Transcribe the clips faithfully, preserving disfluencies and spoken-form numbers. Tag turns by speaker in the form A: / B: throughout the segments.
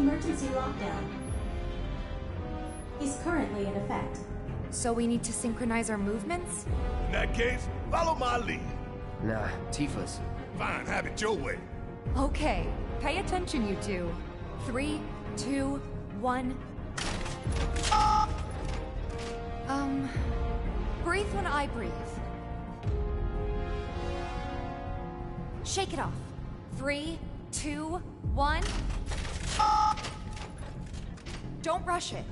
A: Emergency lockdown is currently in effect.
B: So we need to synchronize our movements?
C: In that case, follow my lead.
D: Nah, Tifa's.
C: Fine, have it your way.
B: Okay, pay attention, you two. Three, two, one. Um, breathe when I breathe. Shake it off. Three, two, one. Don't rush it.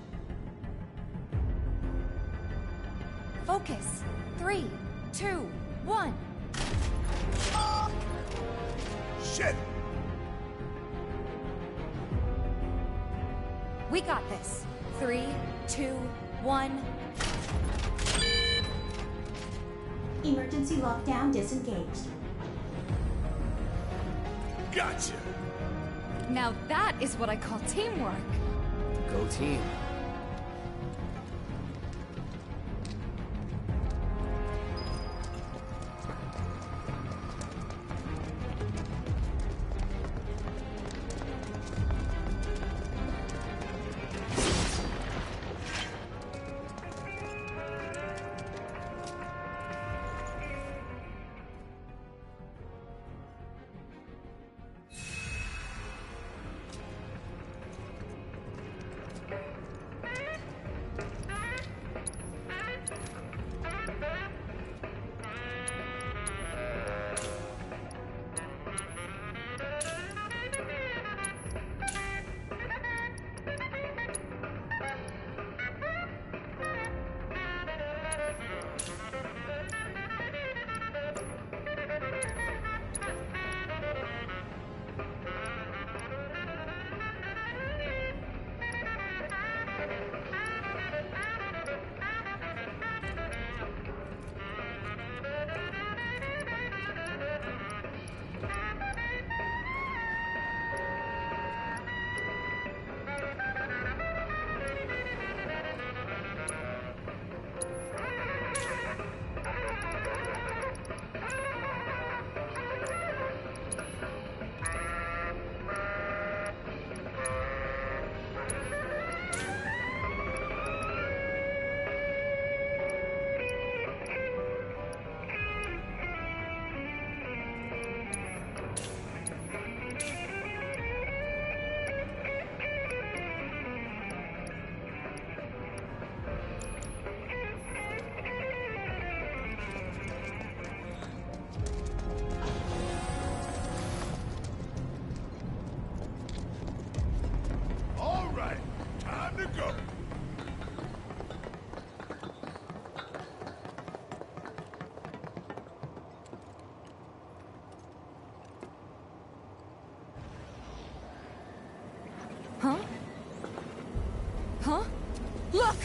B: Focus. Three, two, one.
C: Shit!
B: We got this. Three, two, one.
A: Emergency lockdown disengaged.
C: Gotcha!
B: Now that is what I call teamwork.
D: Go team.
B: Huh? Huh? Look!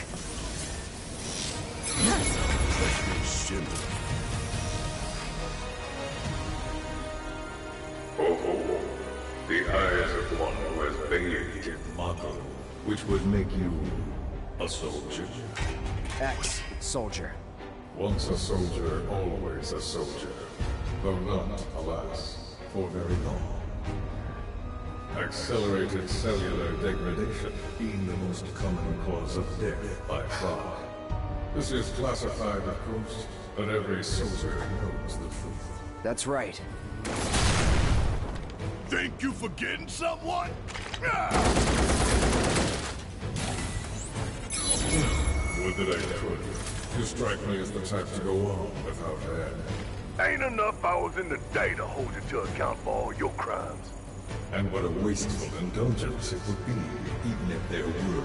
E: Ho ho ho. The eyes of one who has bathed in Mako, which would make you a soldier.
D: Ex-soldier.
E: Once a soldier, always a soldier. Though not, alas, for very long. Accelerated cellular degradation being the most common cause of death by far. This is classified, of course, but every soldier knows the truth.
D: That's right.
C: Think you forgetting someone? Ah!
E: Would that I could. You strike me as the type to go on without end.
C: Ain't enough hours in the day to hold you to account for all your crimes.
E: And what a wasteful indulgence it would be, even if there were.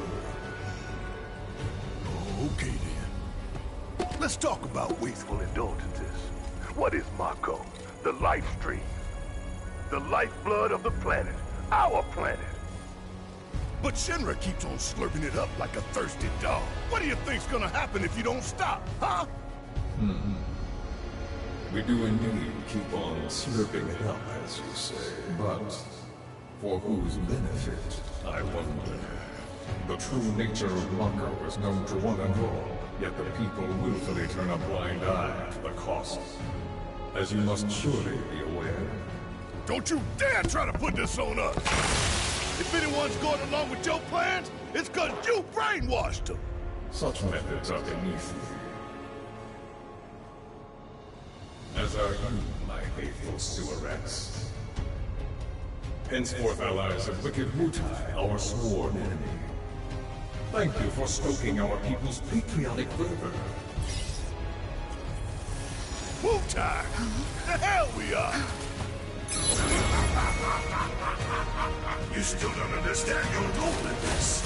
C: Okay then. Let's talk about wasteful indulgences. What is Mako? The life stream. The lifeblood of the planet. Our planet. But Shinra keeps on slurping it up like a thirsty dog. What do you think's gonna happen if you don't stop, huh?
E: Hmm. We do indeed keep on slurping it up, as you say. But for whose benefit, I wonder. The true nature of Mako is known to one and all, yet the people willfully turn a blind eye to the cost. As you must surely be aware.
C: Don't you dare try to put this on us! If anyone's going along with your plans, it's because you brainwashed them.
E: Such methods are beneath me. As are you, my faithful Sewerets. Henceforth allies of wicked Wutai, our sworn enemy. Thank you for stoking our people's patriotic fervor.
C: Wutai! The hell we are!
F: You still don't understand your role in this.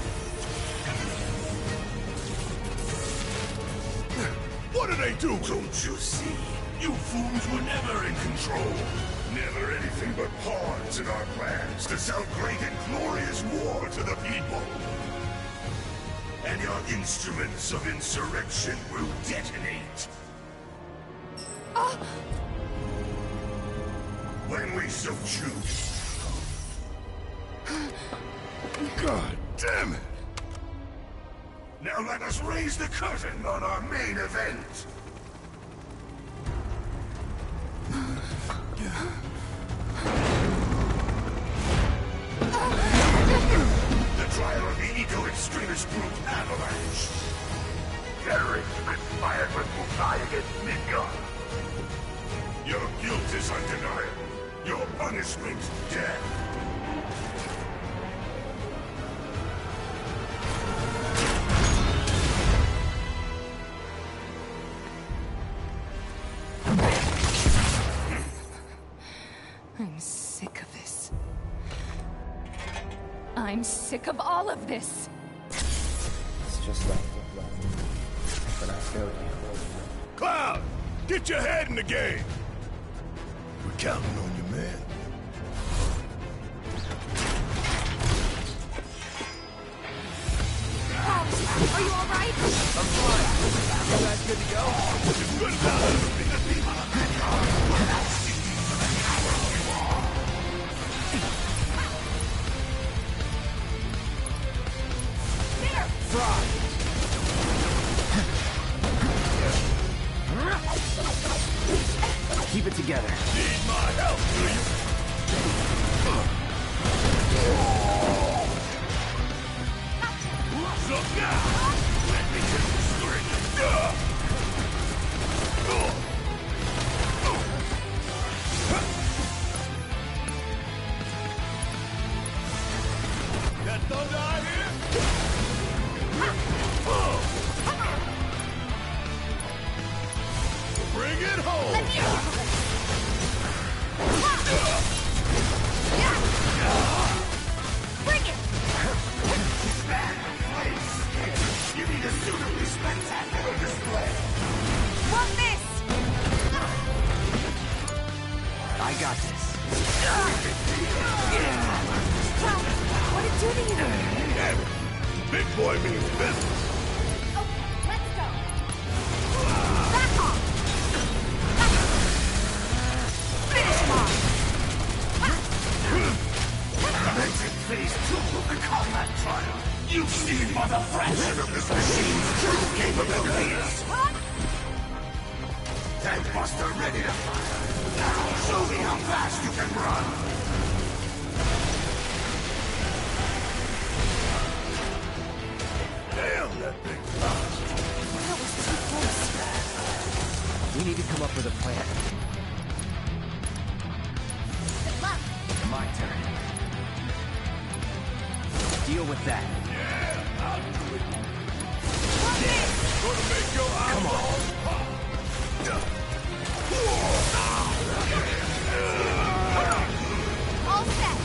C: What are they doing?
F: Don't you see? You fools were never in control. Never anything but pawns in our plans to sell great and glorious war to the people. And your instruments of insurrection will detonate.
B: Oh.
F: When we so choose.
C: God damn it!
F: Now let us raise the curtain on our main event. The trial of the eco-extremist group Avalanche.
C: Terrorists conspired with Wutai against Midgard.
F: Your guilt is undeniable. Your punishment, death.
B: I'm sick of this. I'm sick of all of this.
D: It's just like but I feel
C: Cloud! Get your head in the game! We're counting on you, man.
B: Are you alright?
D: I'm fine. You guys good to go?
C: As good as I'll ever be.
D: Keep it together.
C: Need my help, do you? What's up now? Let me demonstrate. That thunder I hear? Bring it home!
B: Bring it!
F: You need a suitably spectacular display.
B: Want this?
D: I got this.
B: Well, what did you do to you?
C: Damn it! Big boy means business!
B: Okay, let's go. Back off! Finish him off!
F: Mention phase two of the combat trial. You've seen but a fraction of this machine's true capabilities. Tank Buster ready to fire. Now show me how fast you can run.
C: Damn, that thing!
B: That was too close.
D: We need to come up with a plan.
B: Good luck.
D: My turn. Deal with that.
C: Yeah, I'll do it.
B: Want this?
C: Gonna make your eyeballs pop!
B: All set.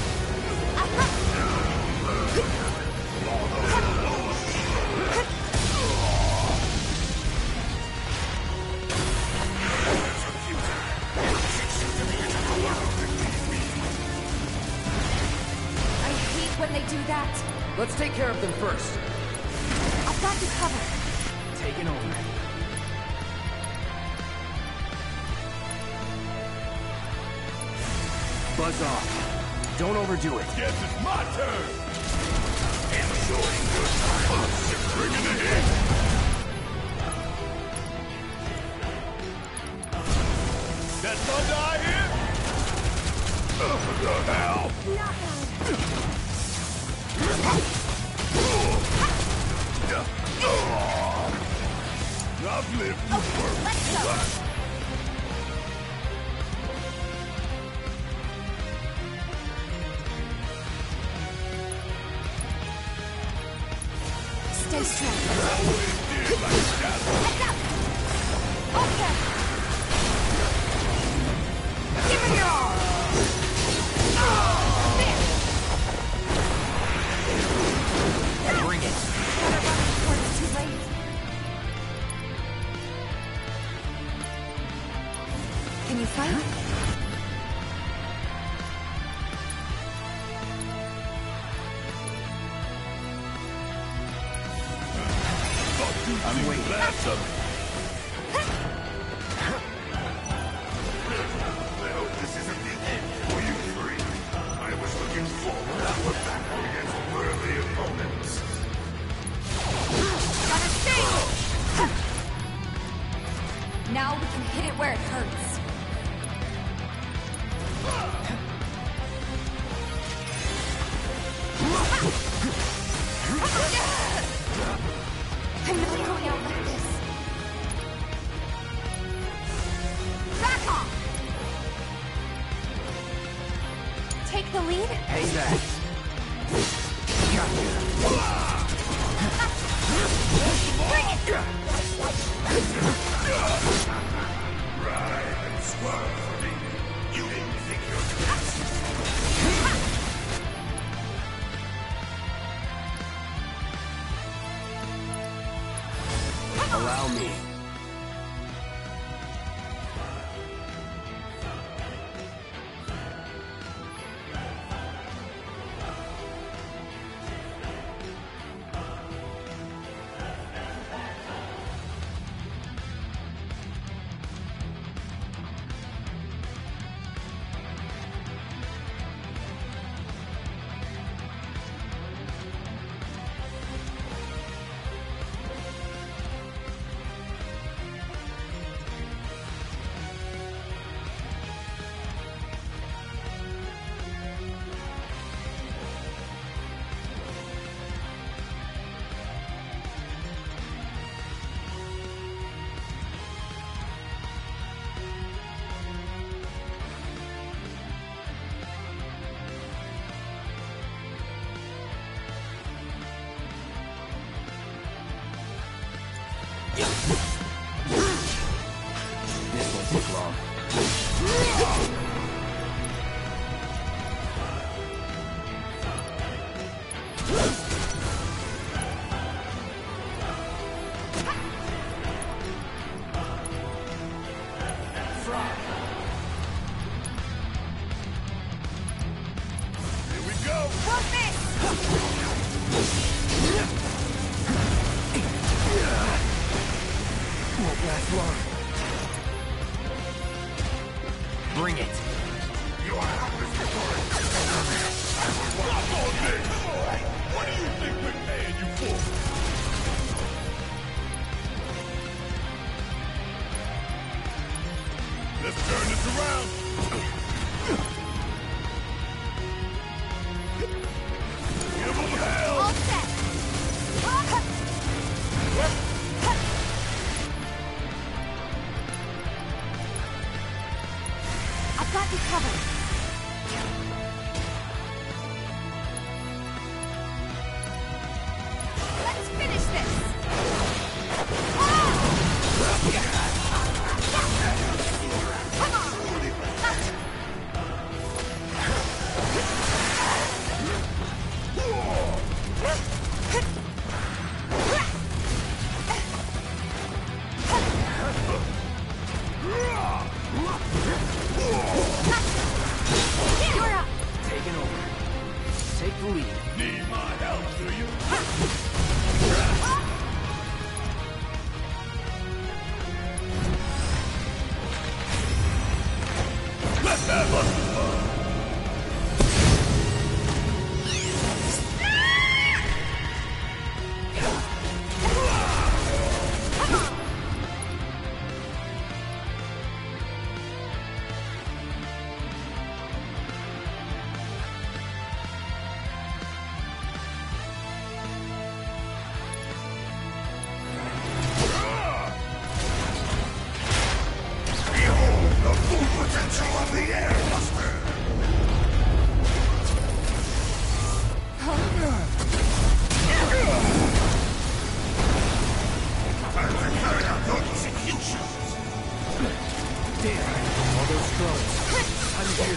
B: I hate when they do that.
D: Let's take care of them first.
B: I've got you covered.
D: Taking over. Buzz off. Don't overdo it.
C: Guess it's my turn! Enjoying good times! Bringing the heat! That thunder I hear? Ugh, the hell?
B: Knockout.
C: I've lived through
B: Okay,
C: worse.
B: let's go. Stay strong.
C: Always did like that.
B: Heads up! Okay! Give me your all! There! Bring it! Better run before it's too late. Can you fight?
C: I'm waiting. Last of
F: I hope this isn't the end for you three. I was looking forward to a battle against worthy opponents.
B: Gotta stay! Now we can hit it where it hurts. I'm not going out like this. Back off! Take the lead?
D: Hang back.
B: Bring it!
F: Ride and swerve for me. You didn't think you're
D: Allow me. This won't take long.
C: Here we go.
B: Won't miss!
D: Won't last long. Bring it.
F: You are helpless before it.
C: Stop on me. What do you think we're paying you for? Let's turn this around. Give them hell.
B: All set! I've got you covered. Let's finish this! Ah! Come on!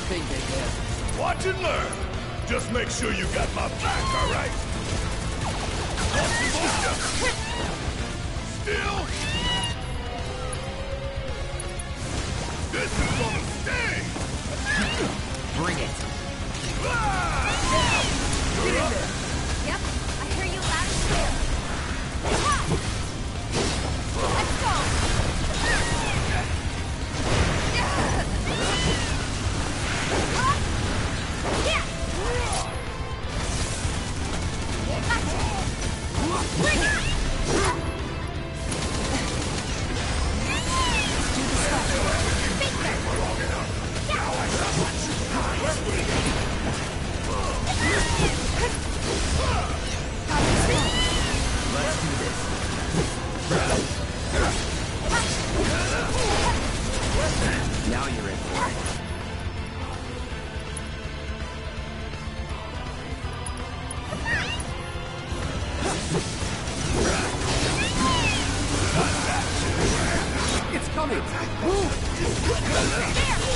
G: thing, big man.
C: Watch and learn. Just make sure you got my back, all right? Still. This is gonna stay.
G: Bring it.
C: Ah!
G: Get in there.
B: Yep, I hear you loud and clear. Let's go! Yeah! Bring it! Do the stuff. Finger!
G: Let's do this. Now you're in for it. It's coming! Move!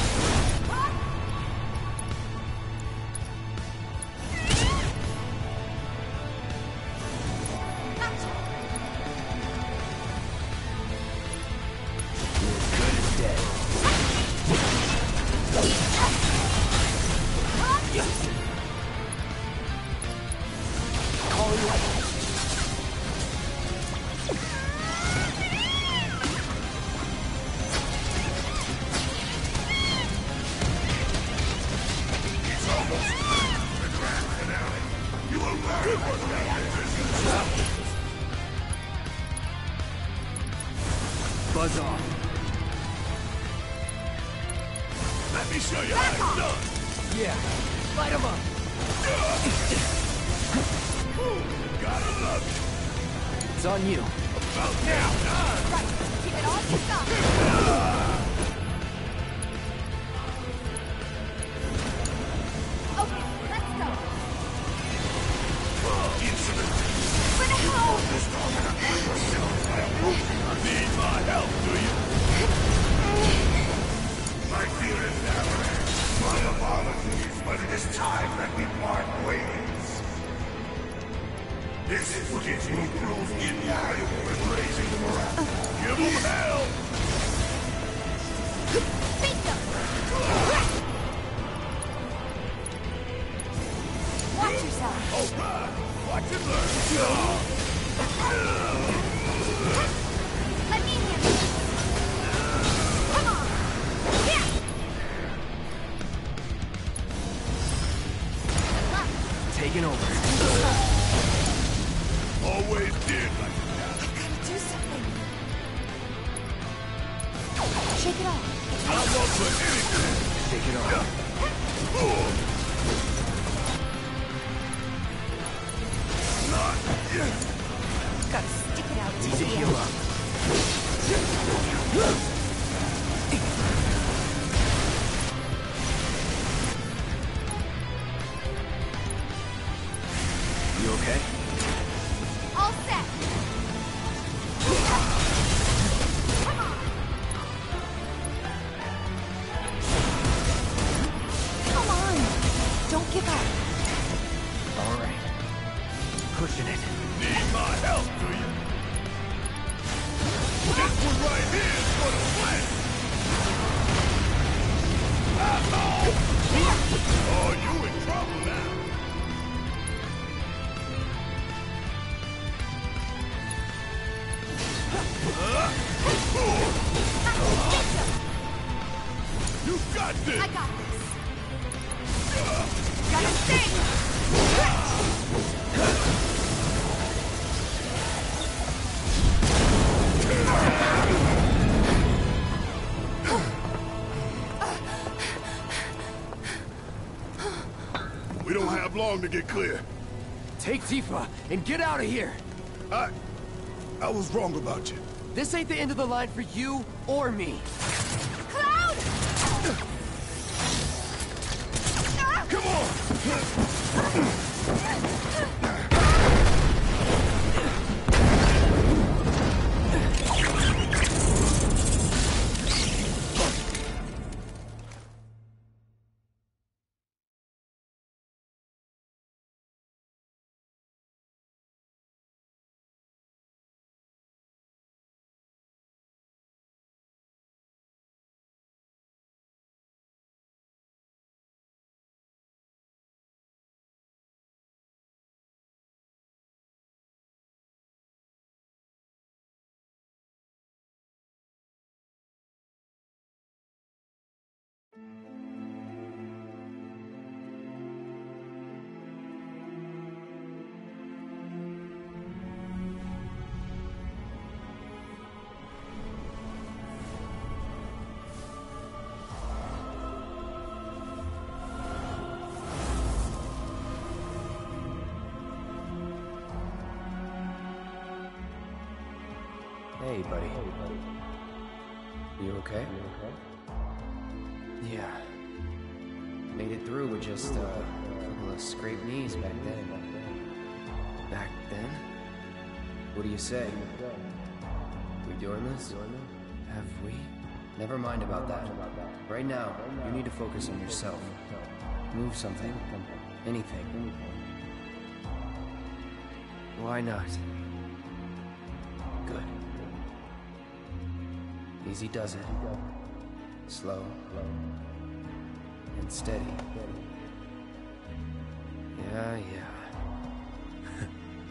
G: Buzz off.
C: Let me show you how it's done.
G: Yeah. Light him up.
C: Gotta love it.
G: It's on you.
C: About damn time.
B: Right, keep it all to yourself. Okay, let's go. For the hell!
C: Need my help, do you?
F: My fear is never ends. My apologies, but it is time that we part ways. This footage will prove invaluable in raising morale.
C: Give them hell.
B: Bingo! Watch yourself.
C: All right. Watch and learn.
B: Let me handle it. Come on. Yeah.
G: Taking over.
C: Always did like that.
B: Gotta do something. Shake it off.
C: I won't put anything.
G: Take it off.
C: Not yet.
B: Gotta stick it out to
G: Need to
B: the
G: heal
B: end.
G: up. You okay?
B: All set. Come on. Come on. Don't give up.
G: All right. Pushing it.
C: Need my help, do you? This one right here is for the plan. Oh, you in trouble now. You got this.
B: I got this. Gotta sing.
C: We don't have long to get clear.
G: Take Tifa and get out of here.
C: I... I was wrong about you.
G: This ain't the end of the line for you or me.
B: Cloud!
C: Come on!
D: Hey, buddy. You okay? Yeah. Made it through with just uh, a couple of scraped knees back then. Back then? What do you say? We doing this? Have we? Never mind about that. Right now, you need to focus on yourself. Move something. Anything. Why not? Good. Easy does it. Slow. And steady. Yeah, yeah.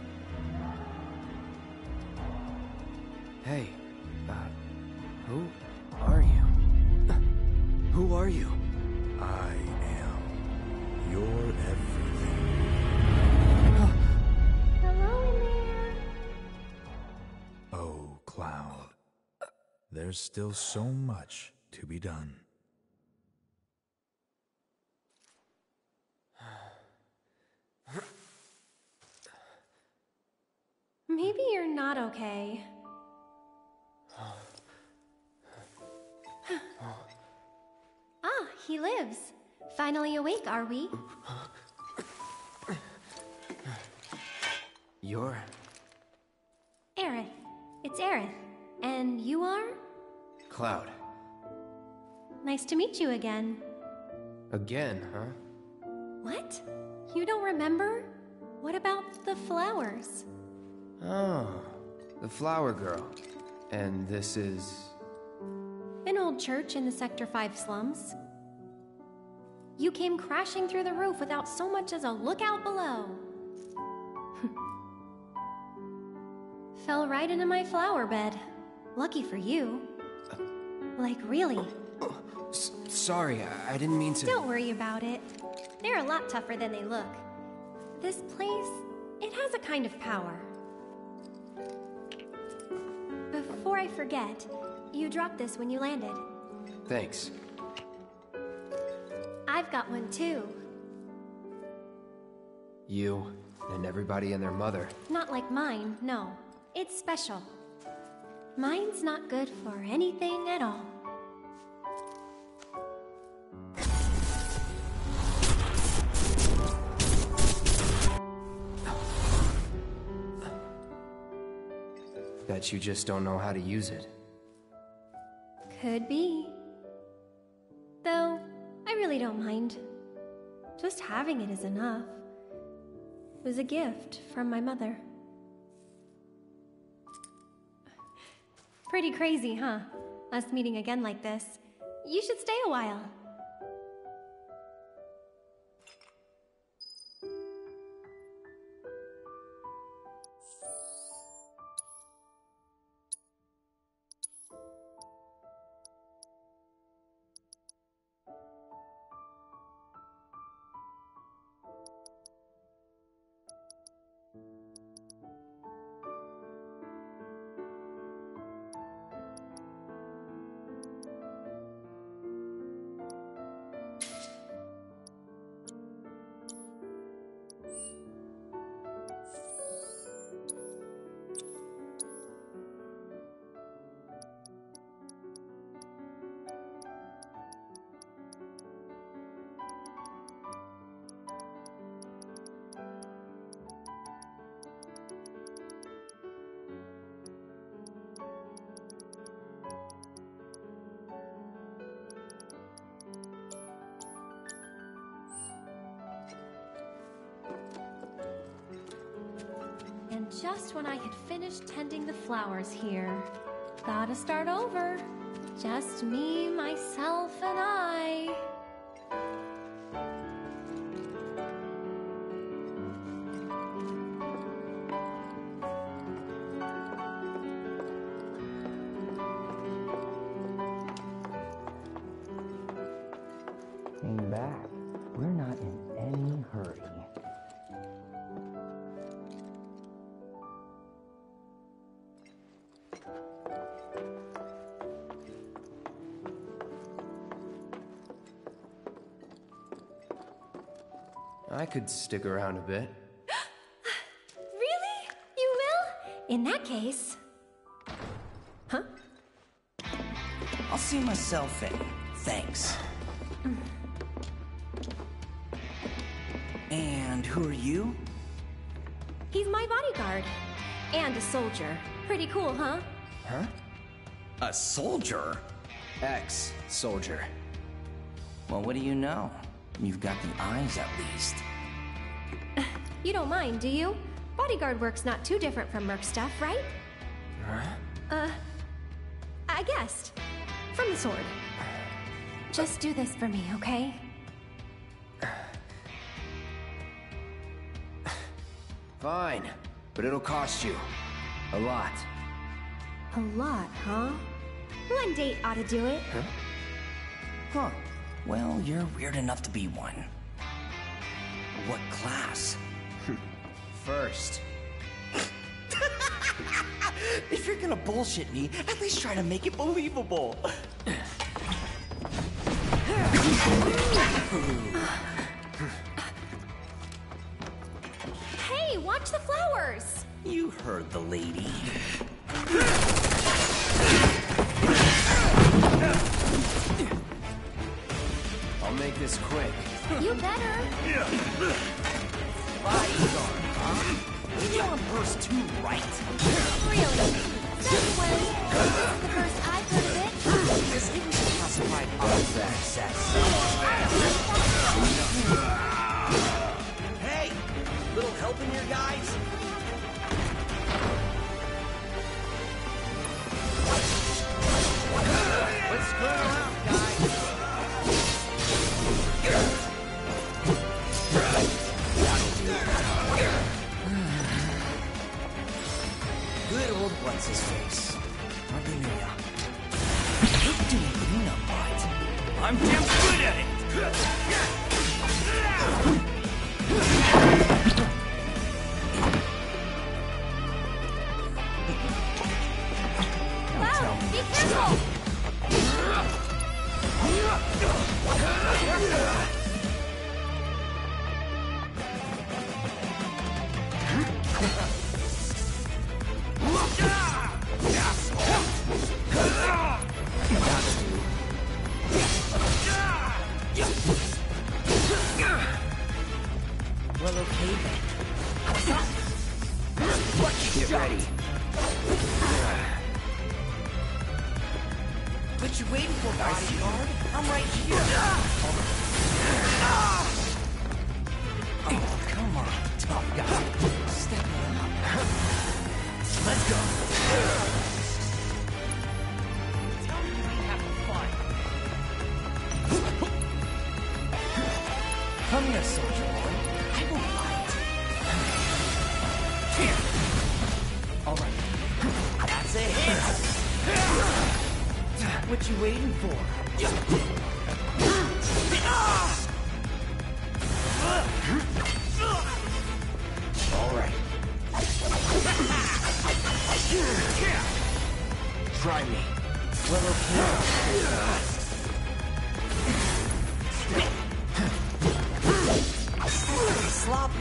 D: Hey, uh, who are you?
G: Who are you?
F: I am your everything.
A: Hello in there.
F: Oh, Cloud. There's still so much to be done.
A: Maybe you're not okay. Ah, he lives. Finally awake, are we?
D: You're...
A: Aerith. It's Aerith. And you are?
D: Cloud.
A: Nice to meet you again.
D: Again, huh?
A: What? You don't remember? What about the flowers?
D: Oh, the flower girl. And this is...
A: An old church in the Sector five slums. You came crashing through the roof without so much as a look out below. Fell right into my flower bed. Lucky for you. Like, really.
D: S sorry, I, I didn't mean to...
A: Don't worry about it. They're a lot tougher than they look. This place, it has a kind of power. Before I forget, you dropped this when you landed.
D: Thanks.
A: I've got one too.
D: You and everybody and their mother.
A: Not like mine, no. It's special. Mine's not good for anything at all.
D: Bet you just don't know how to use it.
A: Could be. Though, I really don't mind. Just having it is enough. It was a gift from my mother. Pretty crazy, huh? Us meeting again like this. You should stay a while. And just when I had finished tending the flowers here, gotta start over. Just me, myself, and I.
H: came back. We're not in any hurry.
D: I could stick around a bit.
A: Really? You will? In that case... Huh?
I: I'll see myself in. Thanks. And who are you?
A: He's my bodyguard. And a soldier. Pretty cool, huh?
I: Huh? A soldier?
D: Ex-soldier.
I: Well, what do you know? You've got the eyes, at least.
A: You don't mind, do you? Bodyguard work's not too different from merc stuff, right?
I: Huh?
A: Uh... I guessed. From the sword. Just do this for me, okay?
D: Fine, but it'll cost you. A lot.
A: A lot, huh? One date ought to do it.
I: Huh? Huh. Well, you're weird enough to be one. What class?
D: First.
I: If you're gonna bullshit me, at least try to make it believable.
A: Hey, watch the flowers!
I: You heard the lady.
D: I'll make this quick.
A: You better.
I: Bodyguard, huh? You're on burst two, right?
A: Really? Since when? This is the first I've heard of it.
I: This isn't a classified officer access. Hey! Little help in here, guys? Let's turn around, guys. Good old what's his face. Hardly knew ya. Hate doing cleanup, but I'm damn good at it.
A: Wow, be careful!
I: Well, okay then. Get ready. What you waiting for, bodyguard? I'm right here. Oh, come on, tough guy. Step it up. Let's go. Tell me we have fun. Come here, soldier boy. I will fight. Here. All right. That's a hit. What you waiting for?
D: All right. Try me.
I: Well, okay. Sloppy.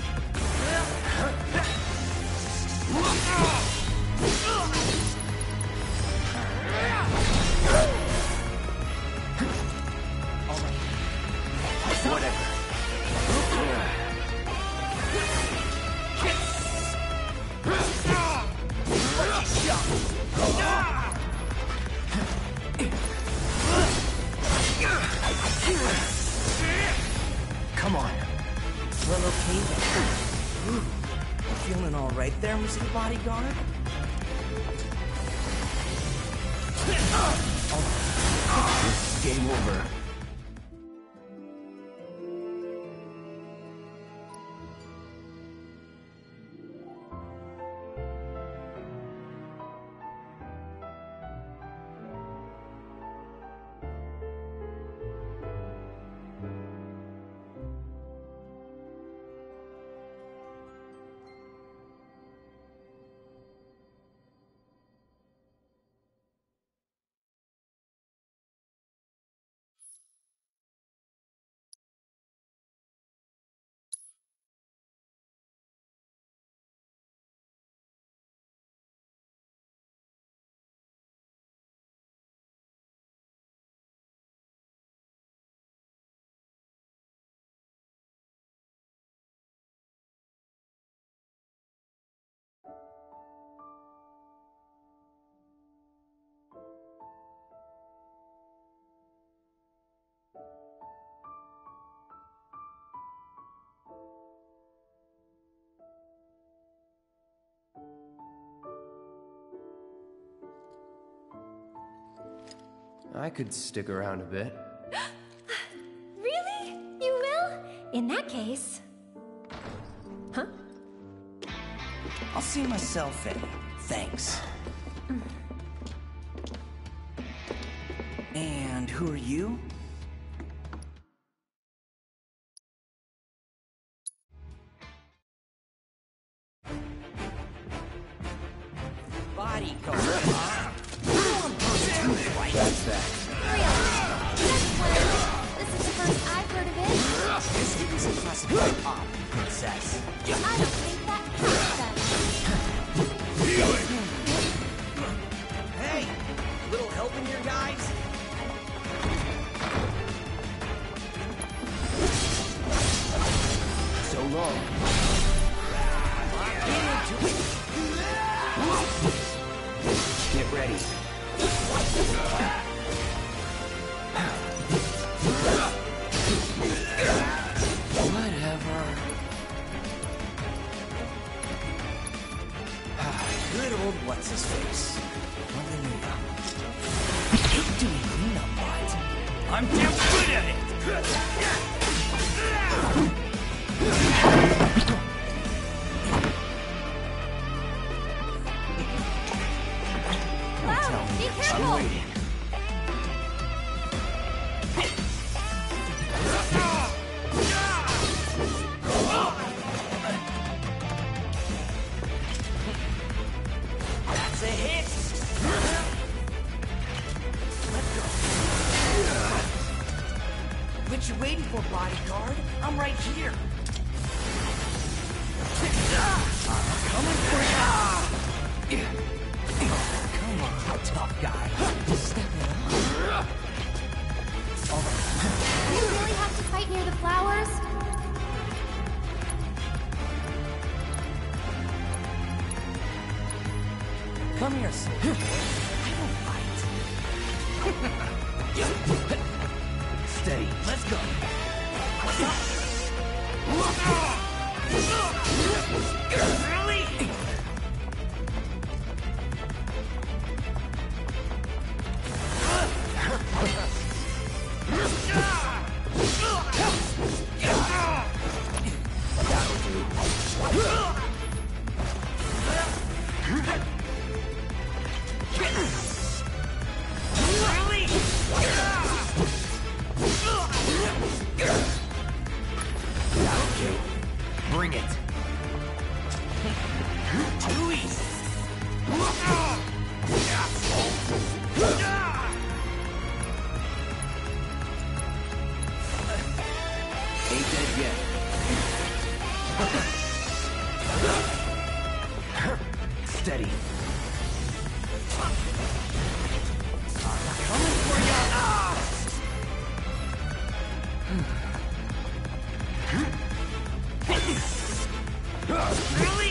D: Whatever.
I: Come on. Well, okay then. Ooh, feeling all right there, Mister Bodyguard?
D: This is game over. I could stick around a bit.
A: Really? You will? In that case... Huh?
I: I'll see myself in. Thanks. And who are you? Bodyguard.
D: That's that.
A: Really? That's clever. This is the first I've heard of it.
I: This isn't classified op, princess.
A: I don't think that counts then.
I: Hey! Little help in here, guys? So long. Get ready.
D: Whatever.
I: Good old what's-his-face. Hallelujah. Keep doing cleanup, bud. I'm damn good at it!
A: Wow, be careful!
I: I'm waiting. That's a hit! Let's go. What you waiting for, bodyguard? I'm right here. I'm coming for ya! Come on, tough guy. Step it up. All right.
A: Do you really have to fight near the flowers?
I: Come here, soldier boy. I don't fight. Steady. Let's go. Really? That'll do. Really? Okay. Bring it. Too easy. Ain't dead yet. Steady. Coming for ya! Ah! Really?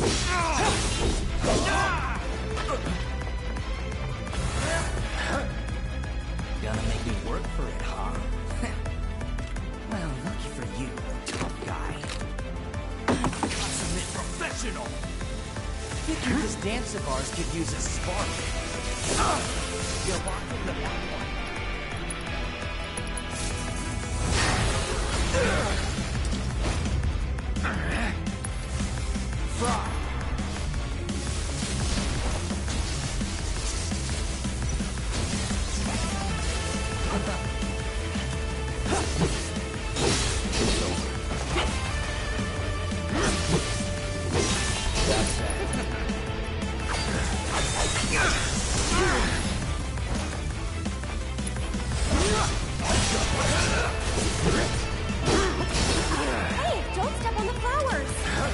I: Gonna make me work for it, huh? Well, lucky for you, tough guy. Consummate professional! Figured this dance of ours could use a spark. You're locked into that one. Frog.
D: It's over. That's that.
A: Hey, don't step on the flowers!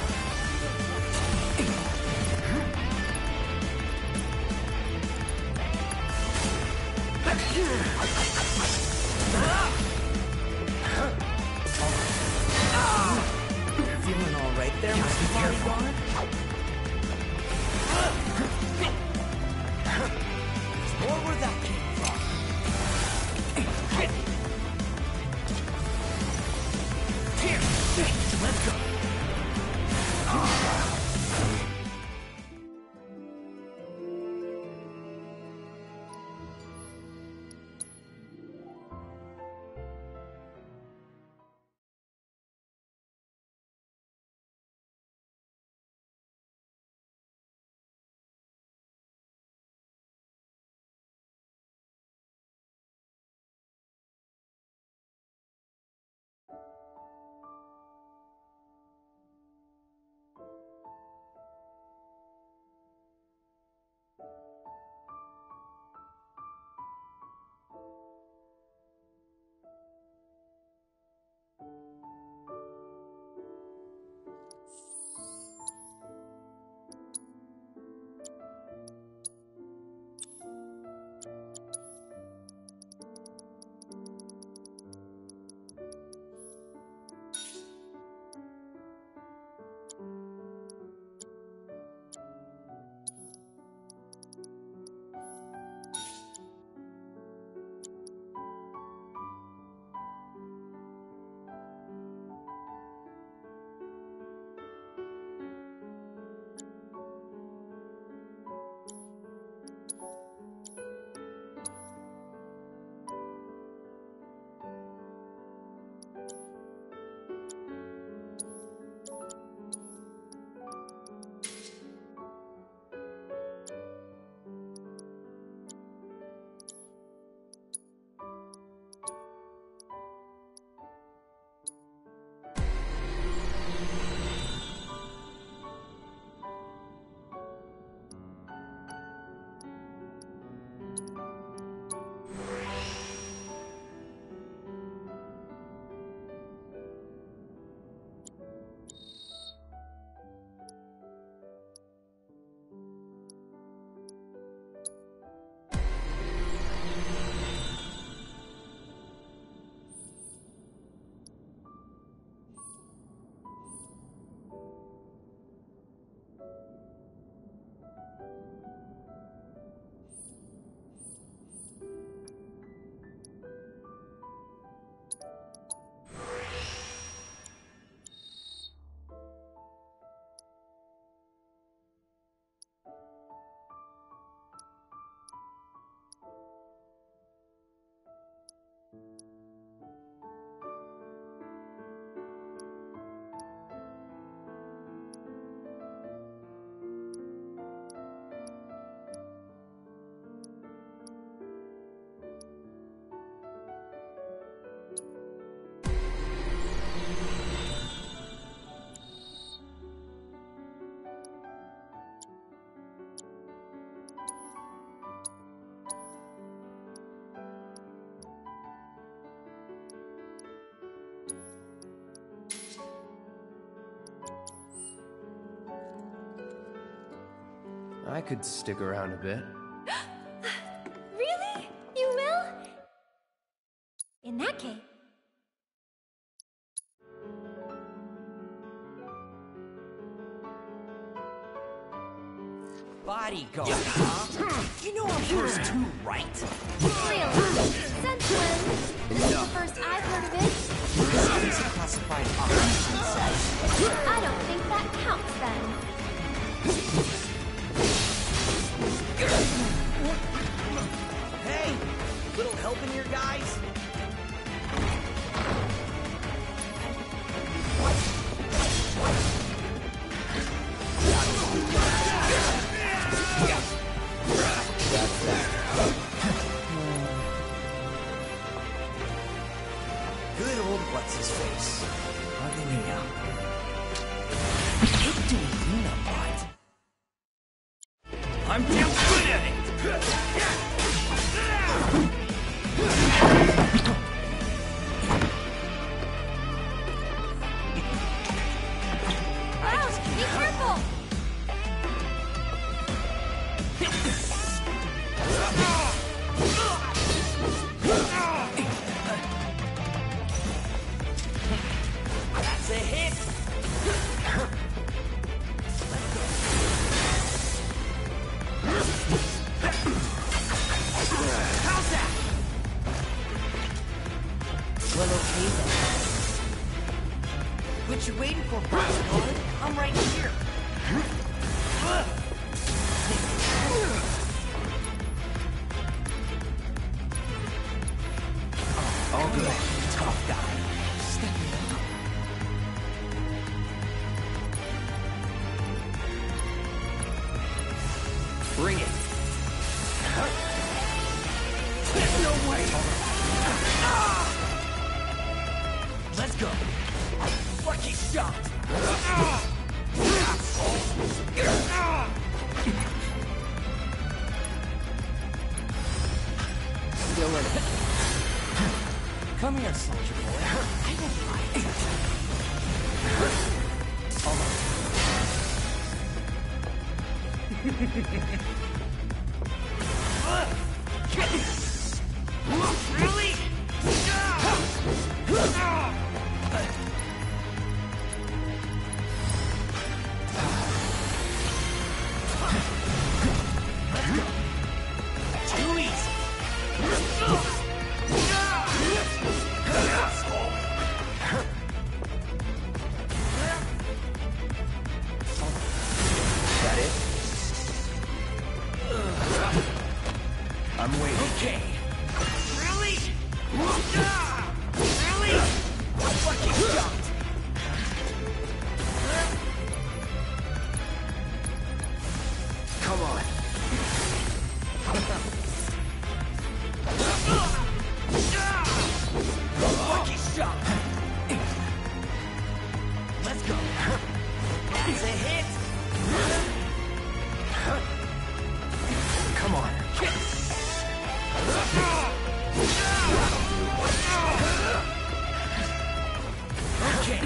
I: Feeling all right there, Mister Bodyguard? There's more where that came from. Here, let's go.
D: I could stick around a bit.
A: Really? You will? In that case.
I: Bodyguard, huh? You know I'm yours too, right?
A: Really? Since when? This is the first I've heard of it.
I: These are classified operations sets.
A: I don't think that counts then.
I: Hey! Little help in here, guys? Good old what's-his-face. Hallelujah. You're doing cleanup, right? I'm damn good at it!
A: Ouch! Be careful!
I: That's a hit! How's that? Well, okay then. What you waiting for, bodyguard? I'm right here.
D: All good.
I: Tough guy. Step it up.
D: Bring it.
I: No way! Let's go. Lucky shot.
D: Still in it.
I: Come here, soldier boy. I don't like it. Really? Too easy.
D: That it? I'm waiting.
I: Okay. Really? Really? Lucky shot.
D: Come on.
I: Lucky shot. Let's go. That's a hit.
D: Come on.
I: Okay.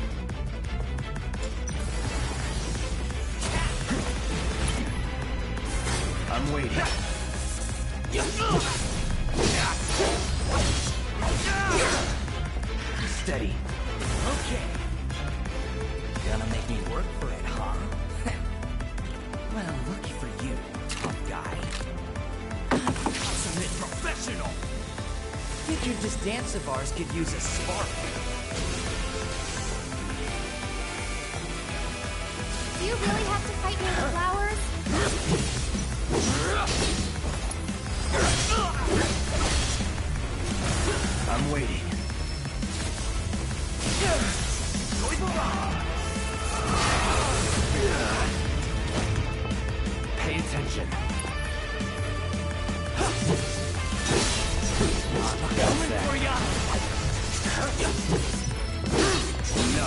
D: I'm waiting. Steady.
I: Okay. Gonna make me work for it, huh? Well, lucky for you, tough guy. Consummate professional! Figured this dance of ours could use a spark.
A: Do you really have to fight near the flowers?
D: I'm waiting. Pay attention.
I: Coming for ya!
D: No.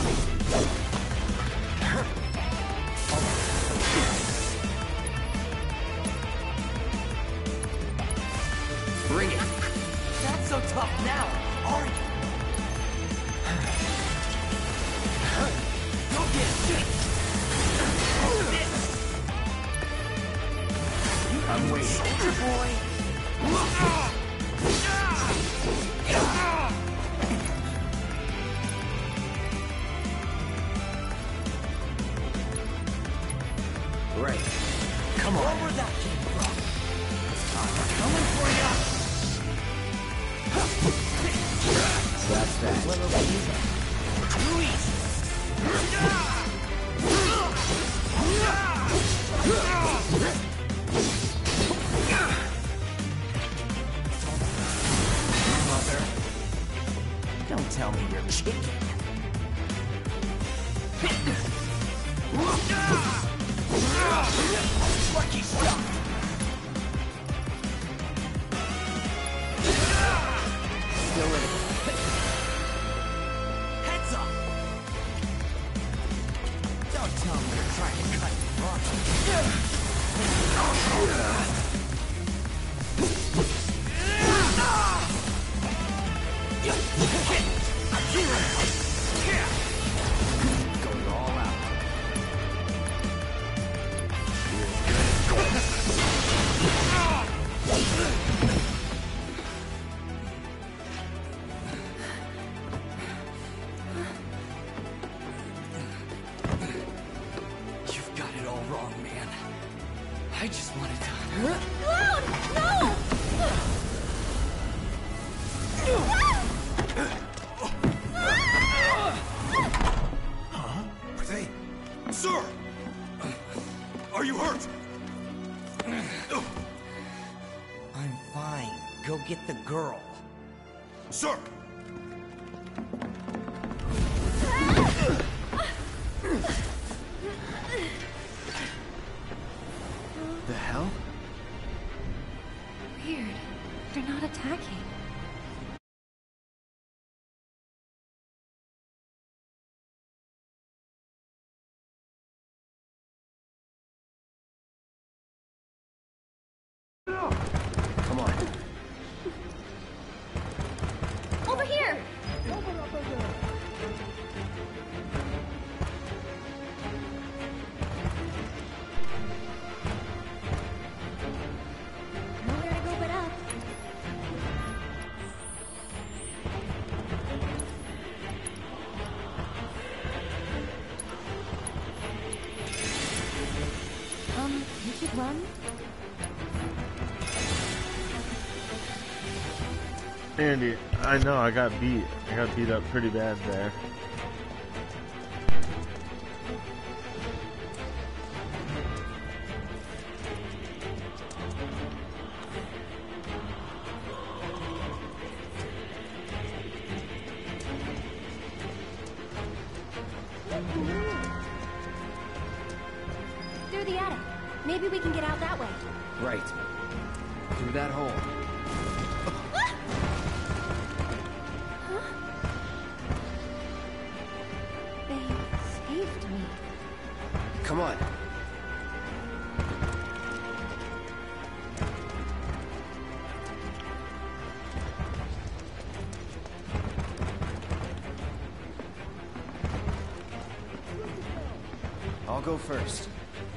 D: Bring it.
I: Not so tough now, are you? Go get it! This!
G: I'm waiting.
I: Soldier boy!
D: Right.
G: Come on.
I: Where that came from? I'm coming for ya!
D: So that's that.
I: Well, over here. Too easy. Mother, don't tell me you're chicken. Lucky stuff. Still in it. Heads up. Don't tell me you're trying to cut me off. Going all out. You've got it all wrong, man. I just wanted to...
A: Cloud! No!
F: Huh? Hey, sir! Are you hurt?
I: I'm fine. Go get the girl.
F: Sir!
D: The hell?
A: Weird. They're not attacking.
D: Come on.
A: Over here! Nowhere to go but up. Um, you should run.
J: Andy, I know I got beat. I got beat up pretty bad there.
A: Through the attic. Maybe we can get out that way.
D: Right. Through that hole.
A: They saved me.
D: Come on. I'll go first.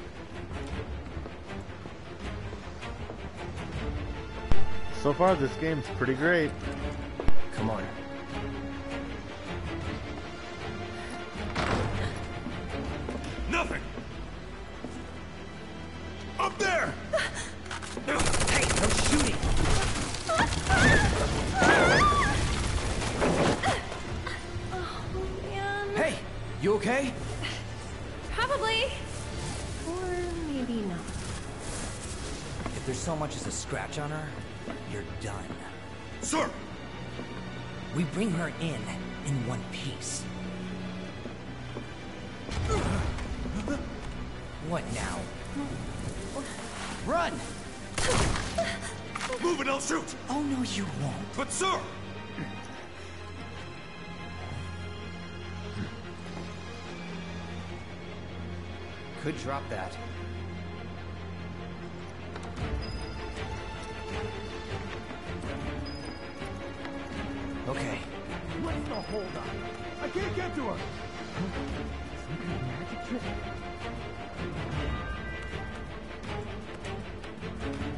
J: So far, this game's pretty great.
D: Come on.
F: Nothing! Up there!
I: Hey, no shooting!
A: Oh, man.
G: Hey, you okay?
A: Probably. Or maybe not.
I: If there's so much as a scratch on her, you're done.
F: Sir!
I: We bring her in, in one piece. What now?
G: Run!
F: Move and I'll shoot!
I: Oh, no, you won't.
F: But sir!
D: Could drop that.
I: Okay.
C: What's the hold up? I can't get to her!
H: Some kind of magic trick.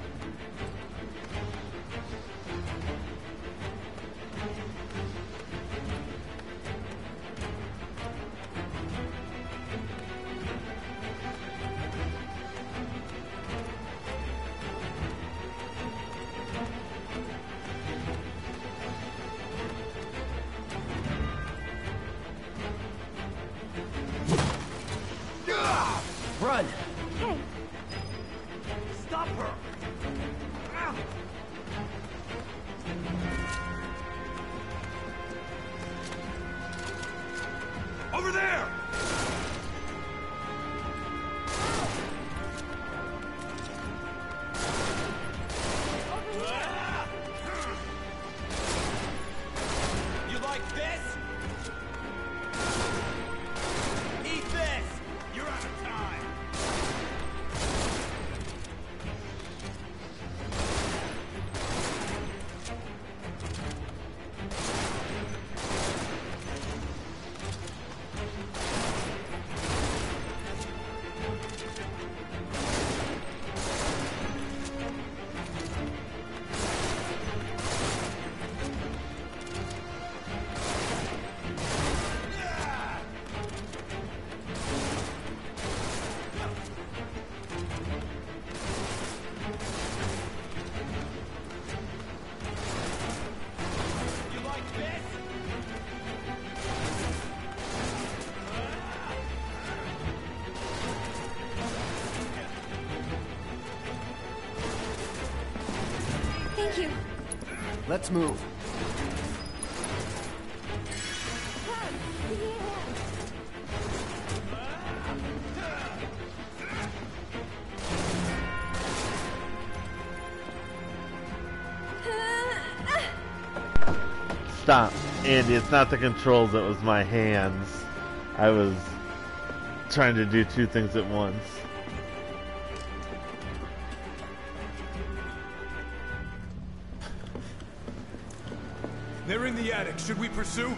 A: Thank you.
D: Let's move.
J: Stop, Andy. It's not the controls, it was my hands. I was trying to do two things at once.
K: They're in the attic. Should we pursue?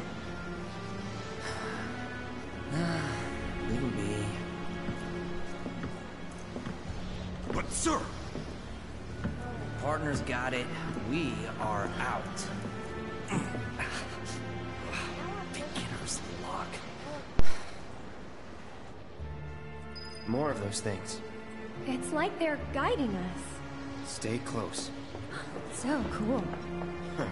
I: Little B.
K: But sir!
I: Partner's got it. We are out. Beginner's luck.
D: More of those things.
A: It's like they're guiding us.
D: Stay close.
A: So cool.
D: Huh.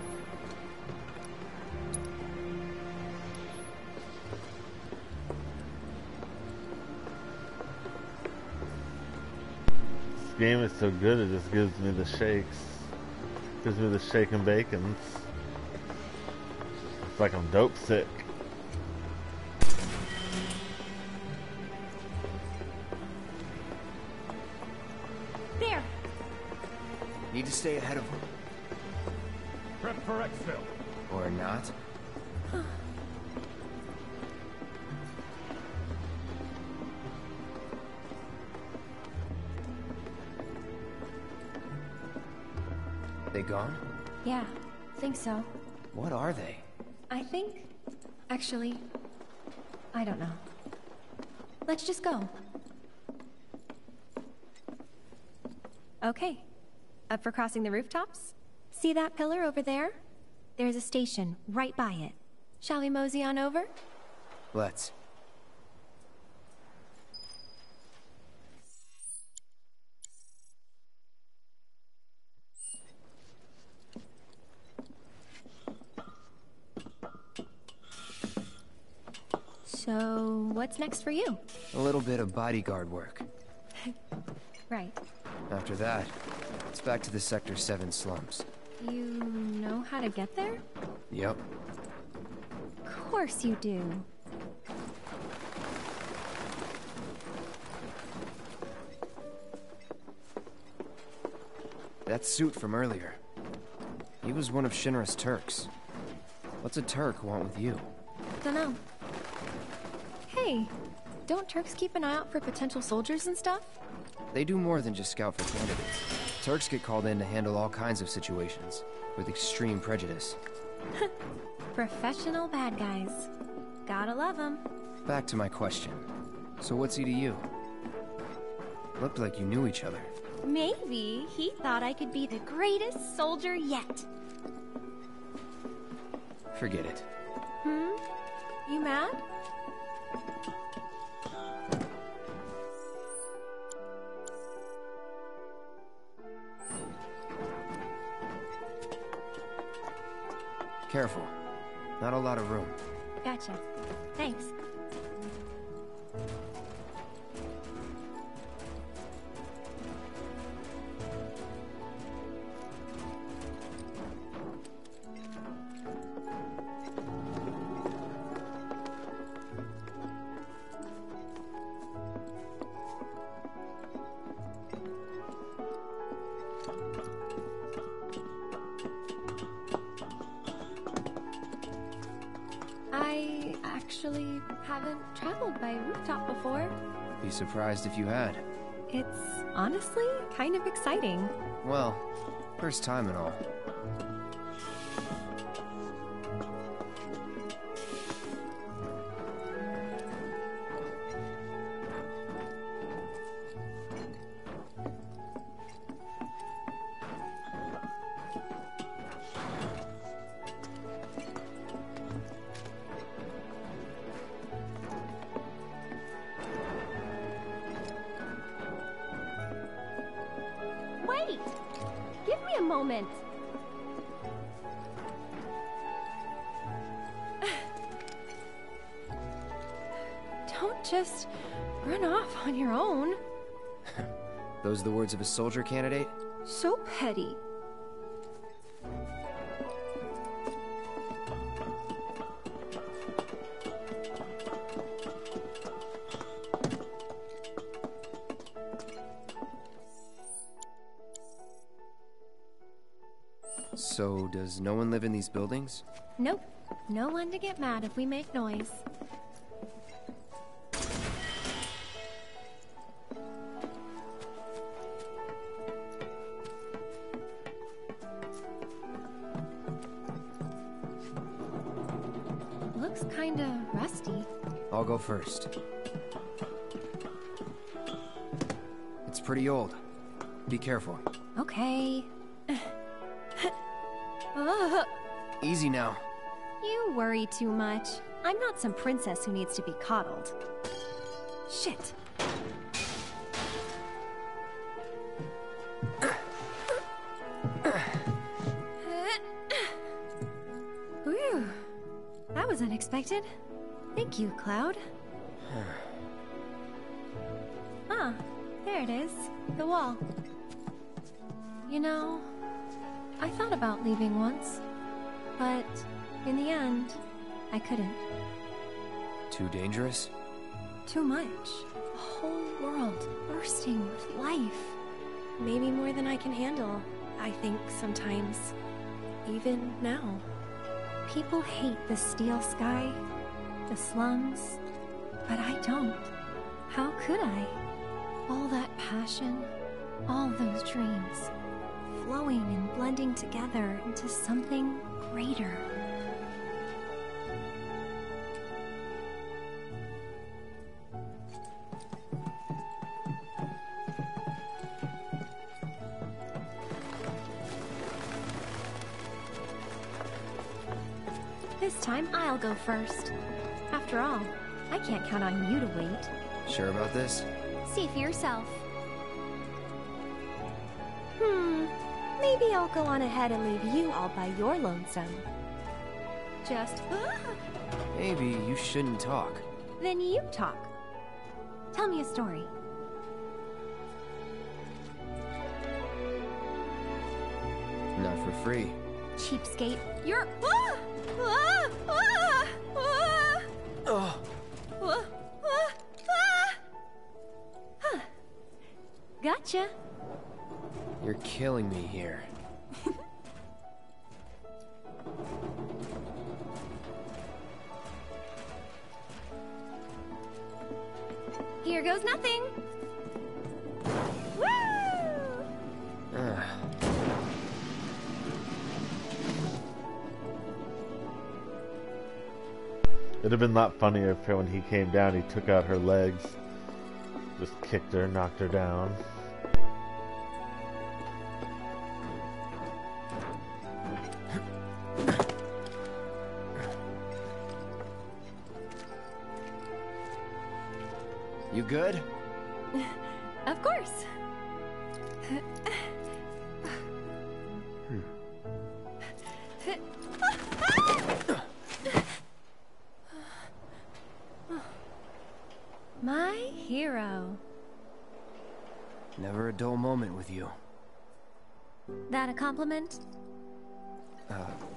J: This game is so good, it just gives me the shakes. Gives me the shake and bacons. It's like I'm dope sick.
A: There!
D: Need to stay ahead of them.
K: Prep for exfil.
D: Or not. They gone?
A: Yeah, think so.
D: What are they?
A: I think... Actually... I don't know. Let's just go. Okay. Up for crossing the rooftops? See that pillar over there? There's a station right by it. Shall we mosey on over?
D: Let's.
A: So, what's next for you?
D: A little bit of bodyguard work.
A: Right.
D: After that, it's back to the Sector seven slums.
A: You know how to get there?
D: Yep.
A: Of course you do.
D: That suit from earlier. He was one of Shinra's Turks. What's a Turk want with you?
A: Dunno. Hey, don't Turks keep an eye out for potential soldiers and stuff?
D: They do more than just scout for candidates. Turks get called in to handle all kinds of situations, with extreme prejudice.
A: Professional bad guys. Gotta love them.
D: Back to my question. So what's he to you? Looked like you knew each other.
A: Maybe he thought I could be the greatest soldier yet.
D: Forget it.
A: Hmm? You mad?
D: Careful. Not a lot of room.
A: Gotcha. Thanks. I actually haven't traveled by rooftop before.
D: Be surprised if you had.
A: It's honestly kind of exciting.
D: Well, first time and all.
A: Wait! Give me a moment. Don't just run off on your own.
D: Those the words of a soldier candidate?
A: So petty.
D: So, does no one live in these buildings?
A: Nope. No one to get mad if we make noise. Looks kinda rusty.
D: I'll go first. It's pretty old. Be careful.
A: Okay. Ugh.
D: Easy now.
A: You worry too much. I'm not some princess who needs to be coddled. Shit. Whew. That was unexpected. Thank you, Cloud. Ah, there it is. The wall. You know, I thought about leaving once, but in the end, I couldn't.
D: Too dangerous?
A: Too much. A whole world bursting with life. Maybe more than I can handle, I think sometimes. Even now. People hate the steel sky, the slums, but I don't. How could I? All that passion, all those dreams, flowing and blending together into something greater. This time I'll go first. After all, I can't count on you to wait.
D: Sure about this?
A: See for yourself. Hmm, maybe I'll go on ahead and leave you all by your lonesome. Just...
D: Maybe you shouldn't talk.
A: Then you talk. Tell me a story.
D: Not for free.
A: Cheapskate. You're... Ah! Ah! Ah! Ah!
D: Oh.
A: Ah! Ah! Ah! Huh. Gotcha.
D: You're killing me here.
A: Here goes nothing. Woo!
D: Uh.
J: It'd have been a lot funnier if when he came down, he took out her legs, just kicked her, knocked her down.
D: You good?
A: Of course.
D: Hmm.
A: My hero.
D: Never a dull moment with you.
A: That a compliment?
D: Uh,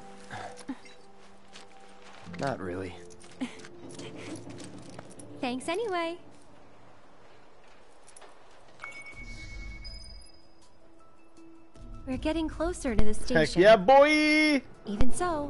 D: not really.
A: Thanks anyway. We're getting closer to the station.
J: Heck yeah, boy!
A: Even so.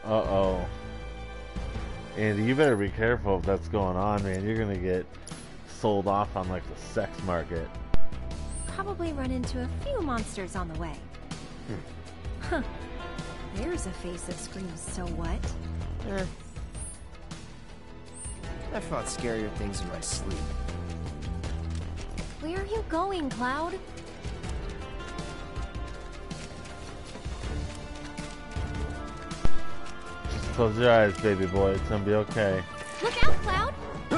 J: Uh-oh. Andy, you better be careful if that's going on, man. You're gonna get sold off on, like, the sex market.
A: Probably run into a few monsters on the way.
D: Hmm.
A: Huh. There's a face that screams, so what?
D: Eh. I fought scarier things in my sleep.
A: Where are you going, Cloud?
J: Just close your eyes, baby boy. It's gonna be okay.
A: Look out, Cloud!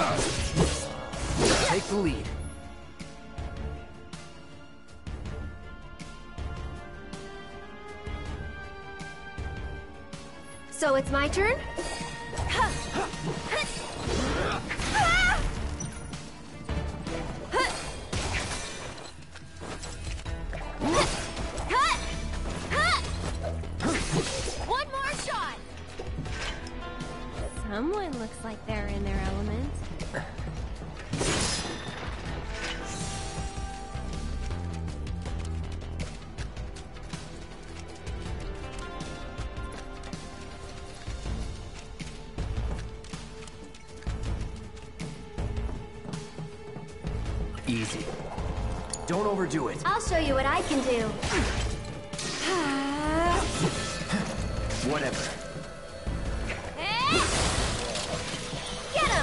D: Take the lead.
A: So it's my turn? One more shot! Someone looks like they're in their element.
D: Easy. Don't overdo it.
A: I'll show you what I can do.
D: Whatever.
A: Get him!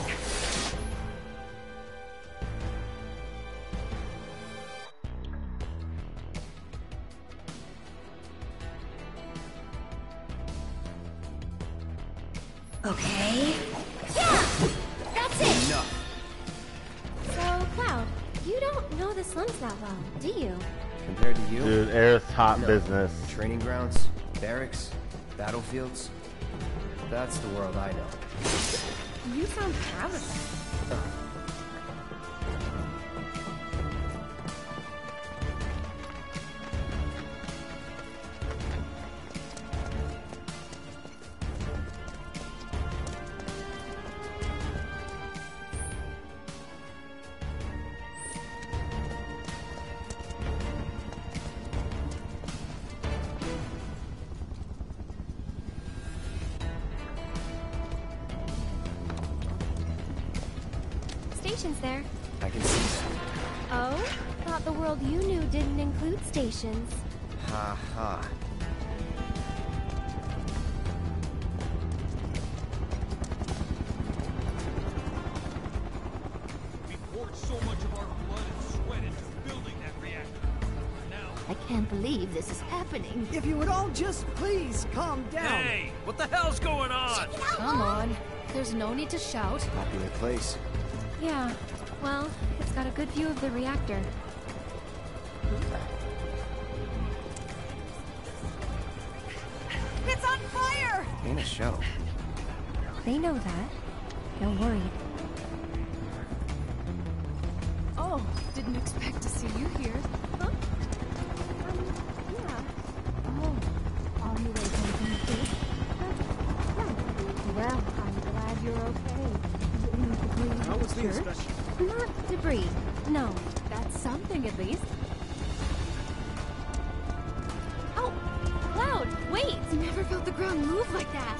A: Okay. Yeah! That's it!
D: Enough.
A: So, Cloud, you don't know the slums that well, do you?
D: Compared to you?
J: Dude, Air's hot
D: No.
J: business.
D: Training grounds, barracks, battlefields. That's the world I know.
B: You sound proud of that.
A: Stations there.
D: I can see that.
A: Oh? Thought the world you knew didn't include stations.
D: Ha ha.
K: We poured so much of our blood and sweat into building that reactor. Now,
L: I can't believe this is happening.
I: If you would all just please calm down.
K: hey, what the hell's going on?
L: Come on. There's no need to shout.
D: Popular place.
A: Yeah, well, it's got a good view of the reactor.
B: It's on fire!
D: Ain't a show.
A: They know that. Don't worry.
B: Oh, didn't expect to see you here. Huh?
A: Um, yeah. Oh, are you okay, Pete? Yeah. Well, I'm glad you're okay. Debris.
I: How was the
A: Sure.
I: inspection?
A: Not debris. No.
B: That's something at least.
A: Oh, Cloud, wait!
B: Never felt the ground move like that.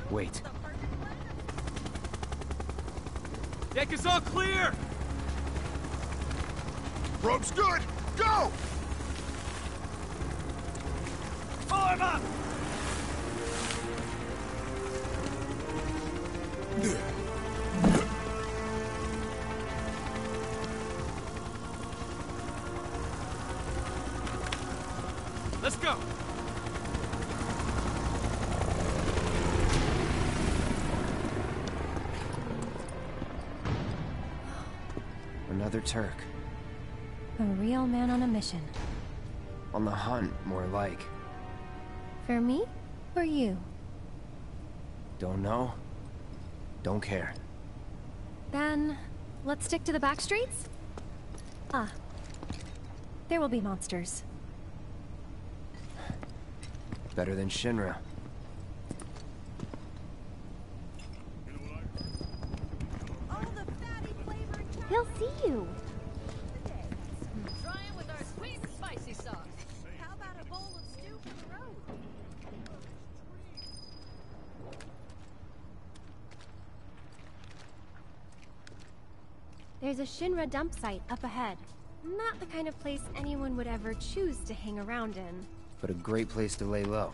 G: Wait.
K: Deck is all clear!
F: Rope's good! Go!
K: Arm up! Let's go!
D: Another Turk.
A: A real man on a mission.
D: On the hunt, more like.
A: For me? Or you?
D: Don't know. Don't care.
A: Then, let's stick to the back streets? Ah. There will be monsters.
D: Better than Shinra.
A: He'll see you.
L: Trying with our sweet spicy sauce. How about a bowl of stew for the road?
A: There's a Shinra dump site up ahead. Not the kind of place anyone would ever choose to hang around in.
D: But a great place to lay low.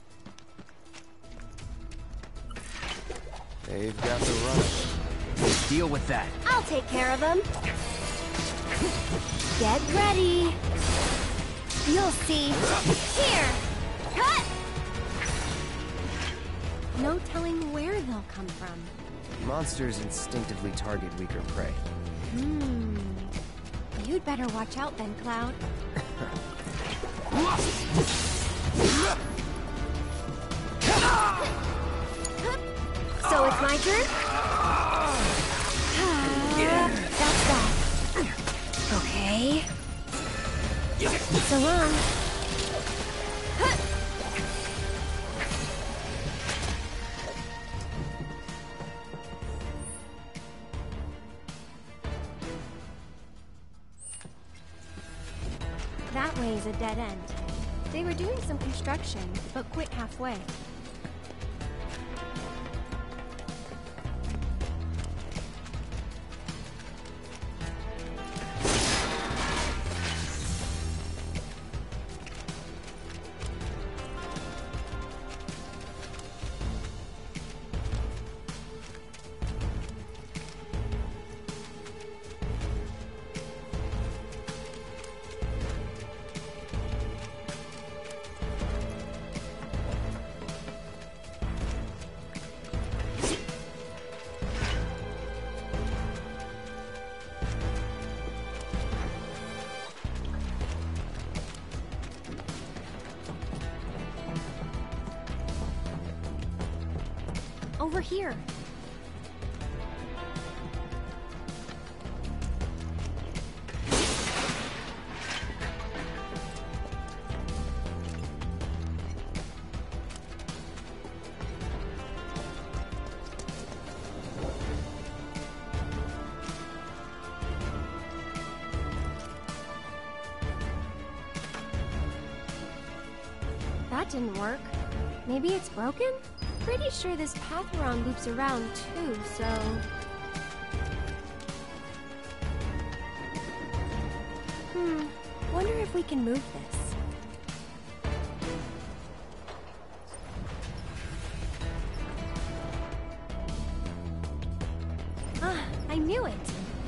D: They've got the rush.
G: Deal with that.
A: I'll take care of them. Get ready. You'll see. Here! Cut! No telling where they'll come from.
D: Monsters instinctively target weaker prey.
A: Hmm. You'd better watch out then, Cloud. So it's my turn? That's that. Okay. So long. That way is a dead end. They were doing some construction, but quit halfway. Over here. That didn't work. Maybe it's broken? Pretty sure this path we're on loops around too, so... Hmm, wonder if we can move this. Ah, I knew it!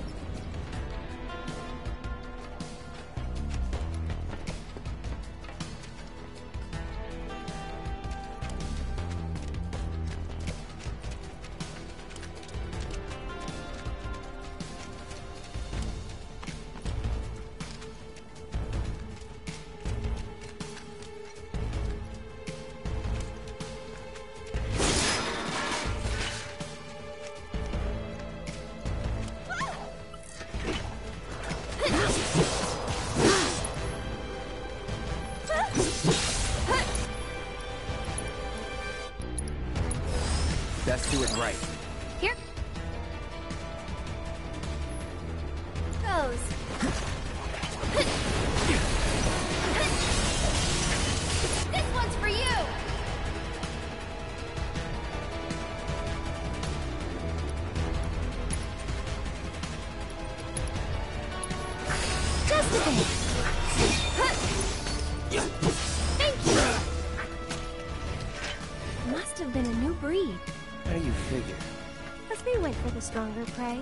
D: Best do it right.
A: Here goes. This one's for you. Thank you! Must have been a new breed.
D: How do you figure?
A: Because they went for the stronger prey.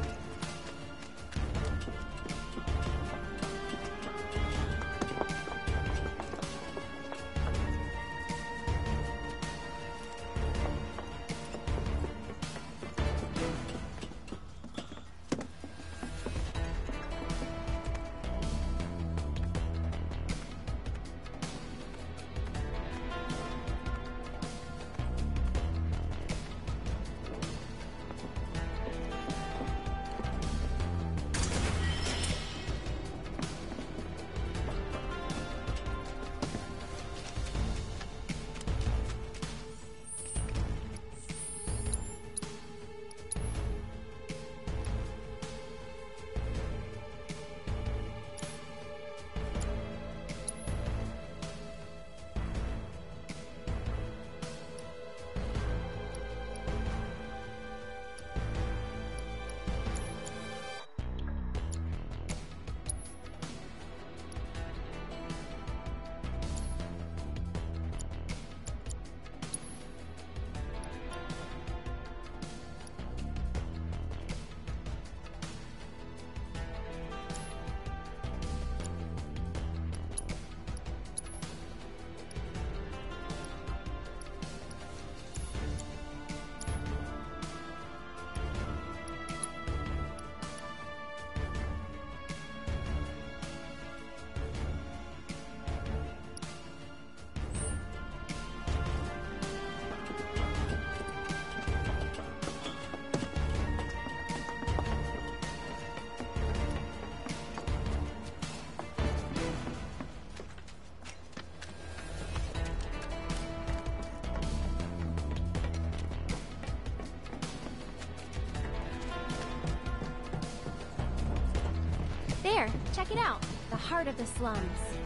A: There, check it out. The heart of the slums.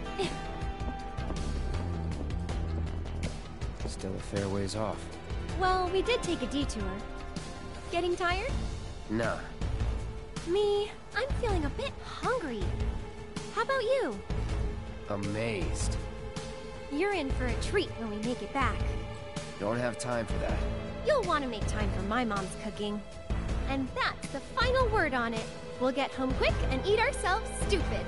D: Still a fair ways off.
A: Well, we did take a detour. Getting tired?
D: Nah.
A: Me, I'm feeling a bit hungry. How about you?
D: Amazed.
A: You're in for a treat when we make it back.
D: Don't have time for that.
A: You'll want to make time for my mom's cooking. And that's the final word on it. We'll get home quick and eat ourselves stupid.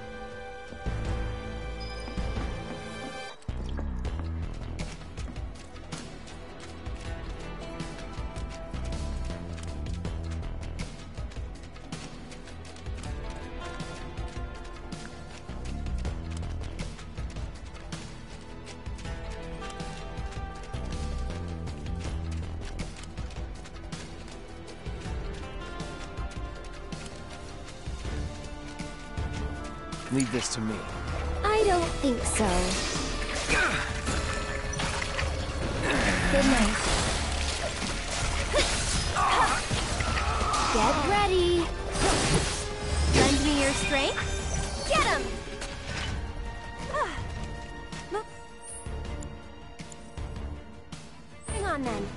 D: Leave this to me.
A: I don't think so. Good night. Get ready. Lend me your strength. Get him! Hang on then.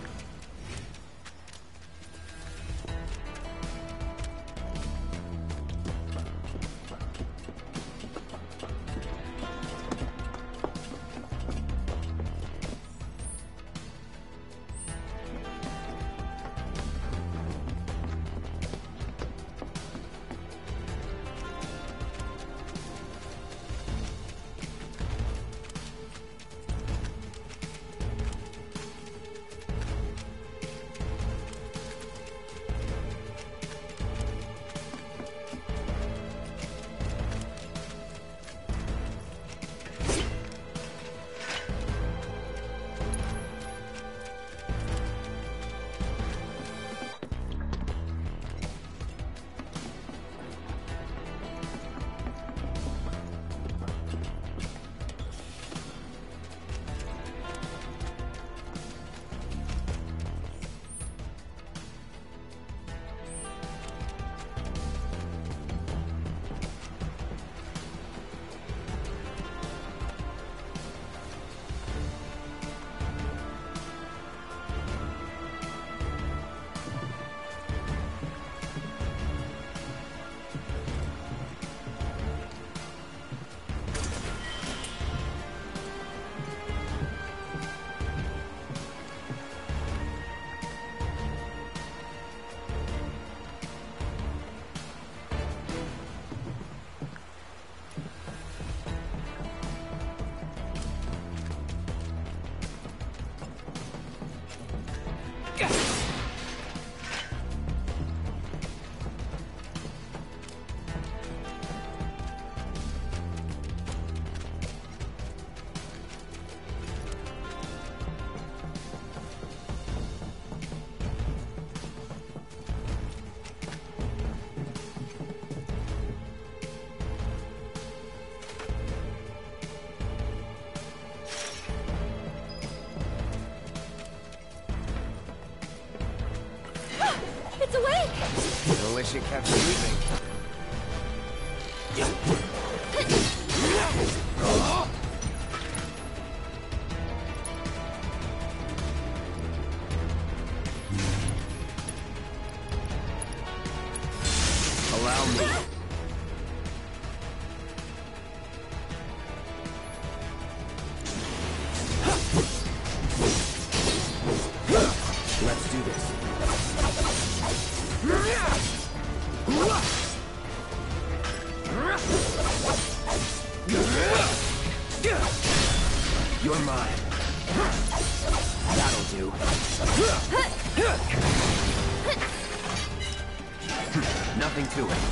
D: wish it kept moving. Allow me. Let's do this. You're mine. That'll do. Nothing to it.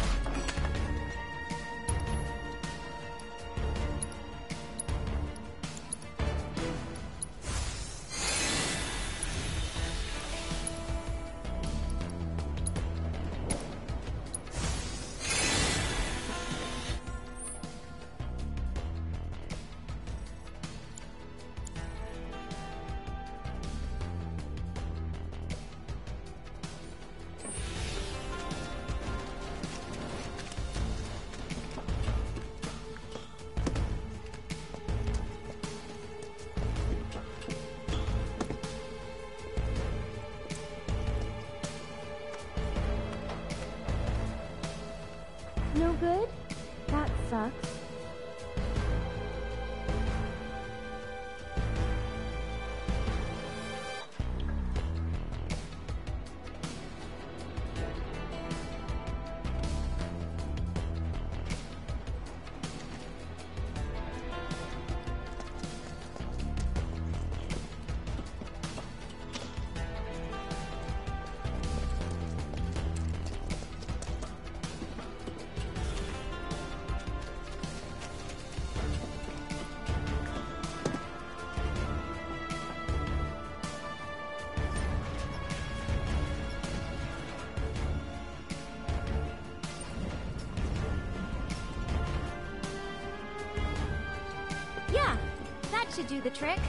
A: No good? That sucks. Yeah, that should do the trick.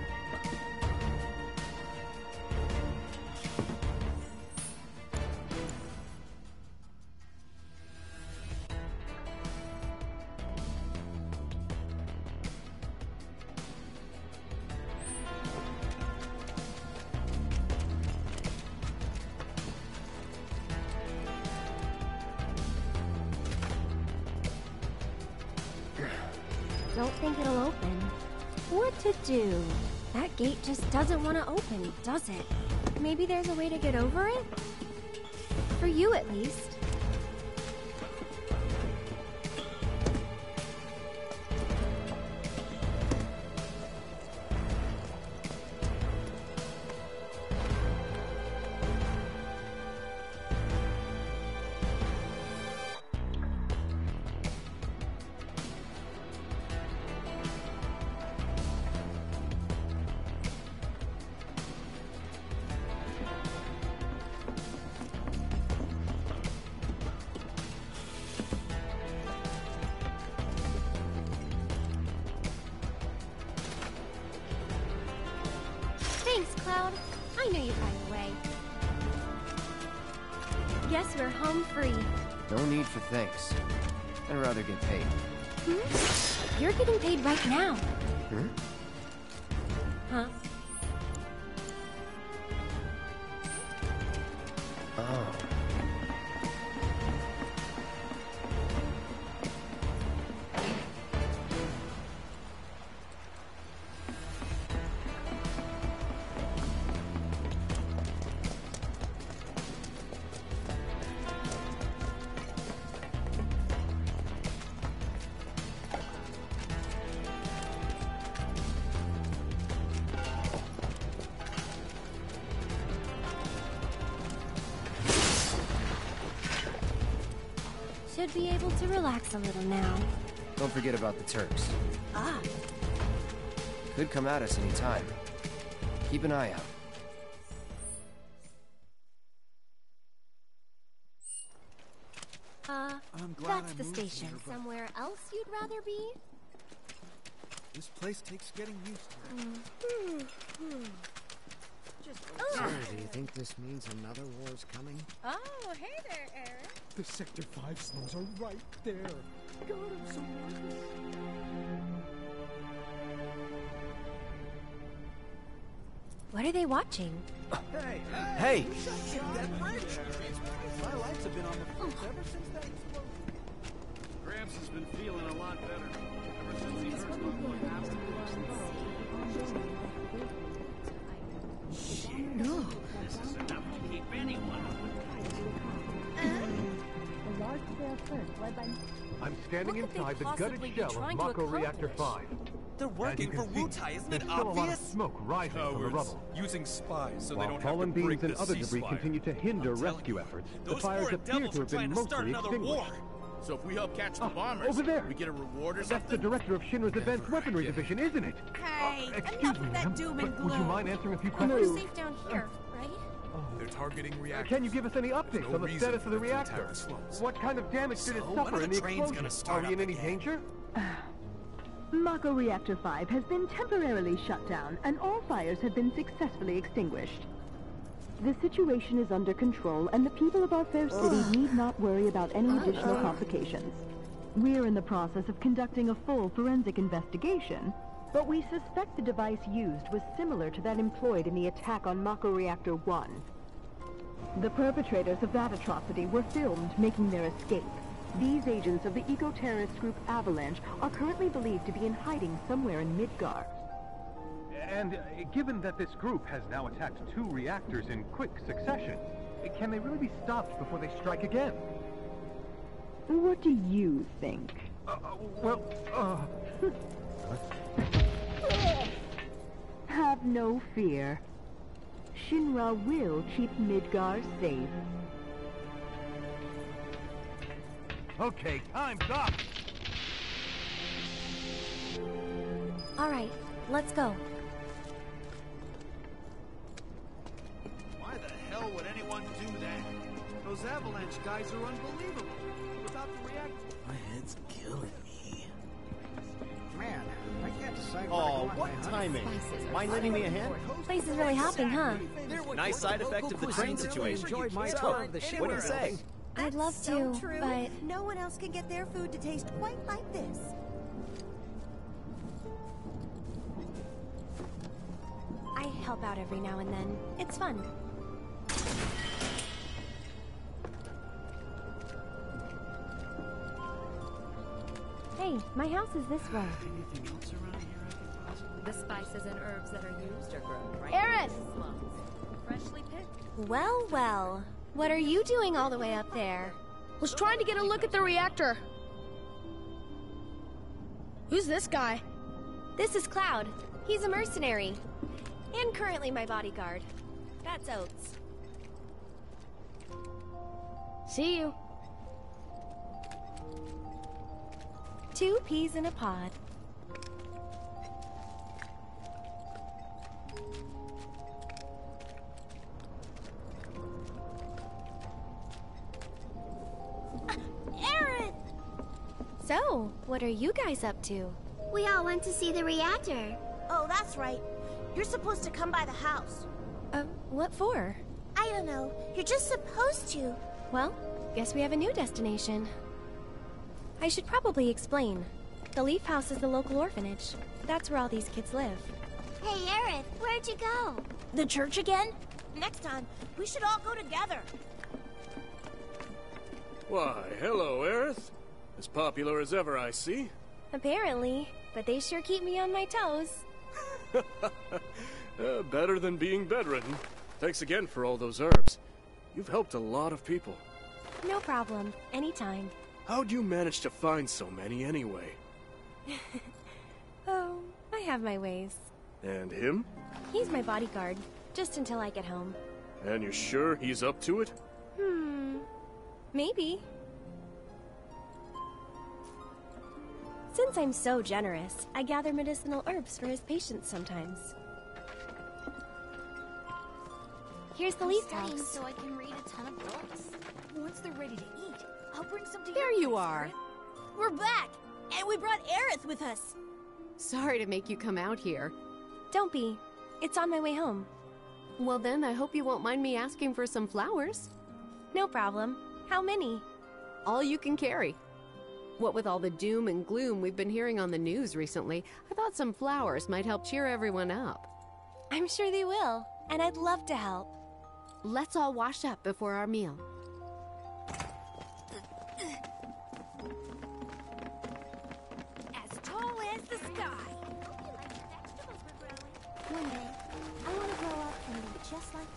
A: Don't think it'll open. What to do? That gate just doesn't want to open, does it? Maybe there's a way to get over it? For you, at least. Thanks, Cloud. I knew you'd find a way. Guess we're home free.
D: No need for thanks. I'd rather get paid.
A: Hmm? You're getting paid right now.
D: Hmm?
A: Huh?
D: Oh.
A: Should be able to relax a little now.
D: Don't forget about the Turks.
A: Ah.
D: Could come at us any time. Keep an eye out.
A: Uh,
H: I'm glad
A: that's
H: I
A: the
H: moved
A: station.
H: here, but-
A: Somewhere else you'd rather be?
H: This place takes getting used to.
A: Hmm. Hmm.
I: So, do you think this means another war's coming?
L: Oh, hey there, Aaron.
H: The Sector five slums are right there. God, I'm so nervous.
A: What are they watching?
G: Hey! Hey!
H: That bridge! My lights have been on the fritz ever since that explosion.
K: Gramps has been feeling a lot better ever since he heard about what happened.
A: No.
K: This is enough to keep anyone.
M: I'm standing inside the gutted shell of Mako Reactor five.
N: They're working for Wutai, isn't it
M: there's still a lot of
N: obvious?
M: smoke rising
N: Cowards,
M: from the rubble.
N: using spies so
M: While
N: they don't
M: fallen
N: have to break
M: beams and
N: the
M: other debris
N: ceasefire.
M: continue to hinder
N: I'm telling
M: rescue
N: you,
M: efforts, the
N: those
M: fires
N: foreign
M: appear
N: devils
M: to
N: are
M: have been
N: trying to start
M: mostly
N: another
M: extinguished.
N: war.
K: So if we help catch the
M: Ah,
K: bombers,
M: over there.
K: we get a reward or
M: That's the
K: something?
M: director of Shinra's Advanced Weaponry Division, isn't it?
L: Hey,
M: Uh, excuse
L: enough
M: me,
L: of that
M: ma'am,
L: doom
M: but
L: and
M: would you
L: gloom.
M: mind answering a few
L: We're
M: questions?
L: safe down here, right?
N: They're targeting
M: Uh,
N: reactors.
M: Can you give us any updates
N: no
M: on the
N: reason
M: status
N: for
M: of the
N: them to attack
M: reactor?
N: the slums.
M: What kind of damage did it
N: So, when
M: suffer
N: are
M: in
N: the
M: the
N: trains
M: explosion?
N: gonna start
M: Are we in
N: up
M: any
N: again?
M: danger?
O: Mako Reactor five has been temporarily shut down, and all fires have been successfully extinguished. The situation is under control, and the people of our fair city need not worry about any additional complications. We're in the process of conducting a full forensic investigation, but we suspect the device used was similar to that employed in the attack on Mako Reactor one. The perpetrators of that atrocity were filmed making their escape. These agents of the eco-terrorist group Avalanche are currently believed to be in hiding somewhere in Midgar.
M: And uh, given that this group has now attacked two reactors in quick succession, can they really be stopped before they strike again?
O: What do you think?
M: Uh, uh, well, uh...
O: Have no fear. Shinra will keep Midgar safe.
M: Okay, time's up!
A: All right, let's go.
K: Why the hell would anyone do that? Those avalanche guys are unbelievable. Without the reactor.
I: My head's killing me. Man, I can't decide where to
P: Oh,
I: go on
P: what
I: my
P: timing!
I: honeymoon.
P: Mind lending me a hand?
A: Place is really hopping, huh?
P: Nice side effect of the train situation.
I: Enjoyed my
P: So,
I: tour of the
P: what do you
I: Shinra.
P: say?
A: I'd love
L: So
A: to,
L: true.
A: but
L: No one else can get their food to taste quite like this.
A: I help out every now and then. It's fun. Hey, my house is this way.
K: Anything else around here I could possibly...
B: The spices and herbs that are used are grown right
A: Aerith!
B: in the slums. Freshly picked.
A: Well, well. What are you doing all the way up there?
Q: Was trying to get a look at the reactor. Who's this guy?
A: This is Cloud. He's a mercenary. And currently my bodyguard. That's Oates.
Q: See you.
A: Two peas in a pod.
L: Aaron!
A: So, what are you guys up to?
R: We all went to see the reactor.
L: Oh, that's right. You're supposed to come by the house.
A: Uh, what for?
L: I don't know. You're just supposed to.
A: Well, guess we have a new destination. I should probably explain. The Leaf House is the local orphanage. That's where all these kids live.
R: Hey, Aerith, where'd you go?
L: The church again? Next time, we should all go together.
S: Why, hello, Aerith. As popular as ever, I see.
A: Apparently, but they sure keep me on my toes.
S: uh, better than being bedridden. Thanks again for all those herbs. You've helped a lot of people.
A: No problem. Anytime.
S: How'd you manage to find so many anyway?
A: Oh, I have my ways.
S: And him?
A: He's my bodyguard, just until I get home.
S: And you're sure he's up to it?
A: Hmm. Maybe. Since I'm so generous, I gather medicinal herbs for his patients sometimes. Here's the
R: I'm
A: Leaf
R: studying
A: House.
R: so I can read a ton of books.
L: Once they're ready to eat, I'll bring some to
B: There
L: your
B: you
L: place,
B: are.
L: Aerith. We're back, and we brought Aerith with us.
B: Sorry to make you come out here.
A: Don't be. It's on my way home.
T: Well then, I hope you won't mind me asking for some flowers.
A: No problem. How many?
T: All you can carry. What with all the doom and gloom we've been hearing on the news recently, I thought some flowers might help cheer everyone up.
A: I'm sure they will, and I'd love to help.
T: Let's all wash up before our meal.
L: As tall as the sky.
R: One day, I want to grow up and be just like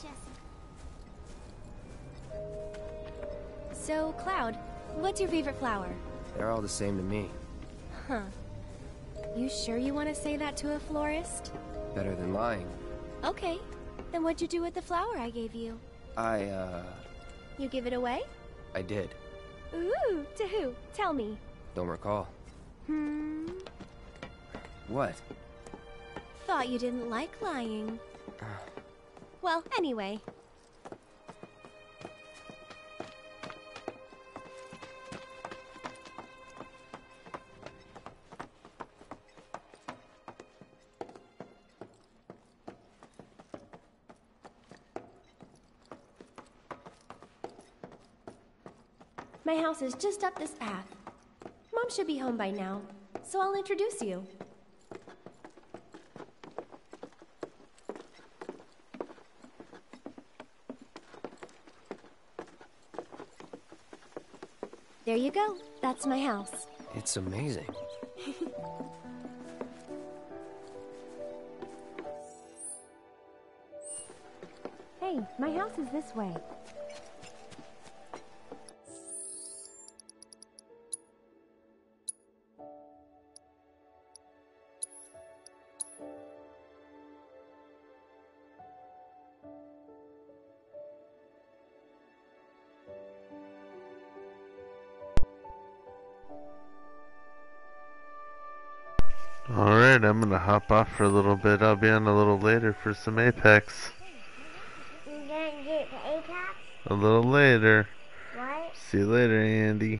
R: Jessie.
A: So, Cloud, what's your favorite flower?
D: They're all the same to me.
A: Huh. You sure you want to say that to a florist?
D: Better than lying.
A: Okay. Then what'd you do with the flower I gave you?
D: I, uh...
A: You give it away?
D: I did.
A: Ooh, to who? Tell me.
D: Don't recall.
A: Hmm...
D: What?
A: Thought you didn't like lying. Well, anyway. My house is just up this path. Mom should be home by now, so I'll introduce you. There you go. That's my house.
D: It's amazing.
A: Hey, my house is this way.
J: Alright, I'm gonna hop off for a little bit. I'll be on a little later for some Apex.
R: You gonna get the Apex?
J: A little later.
R: What?
J: See you later, Andy.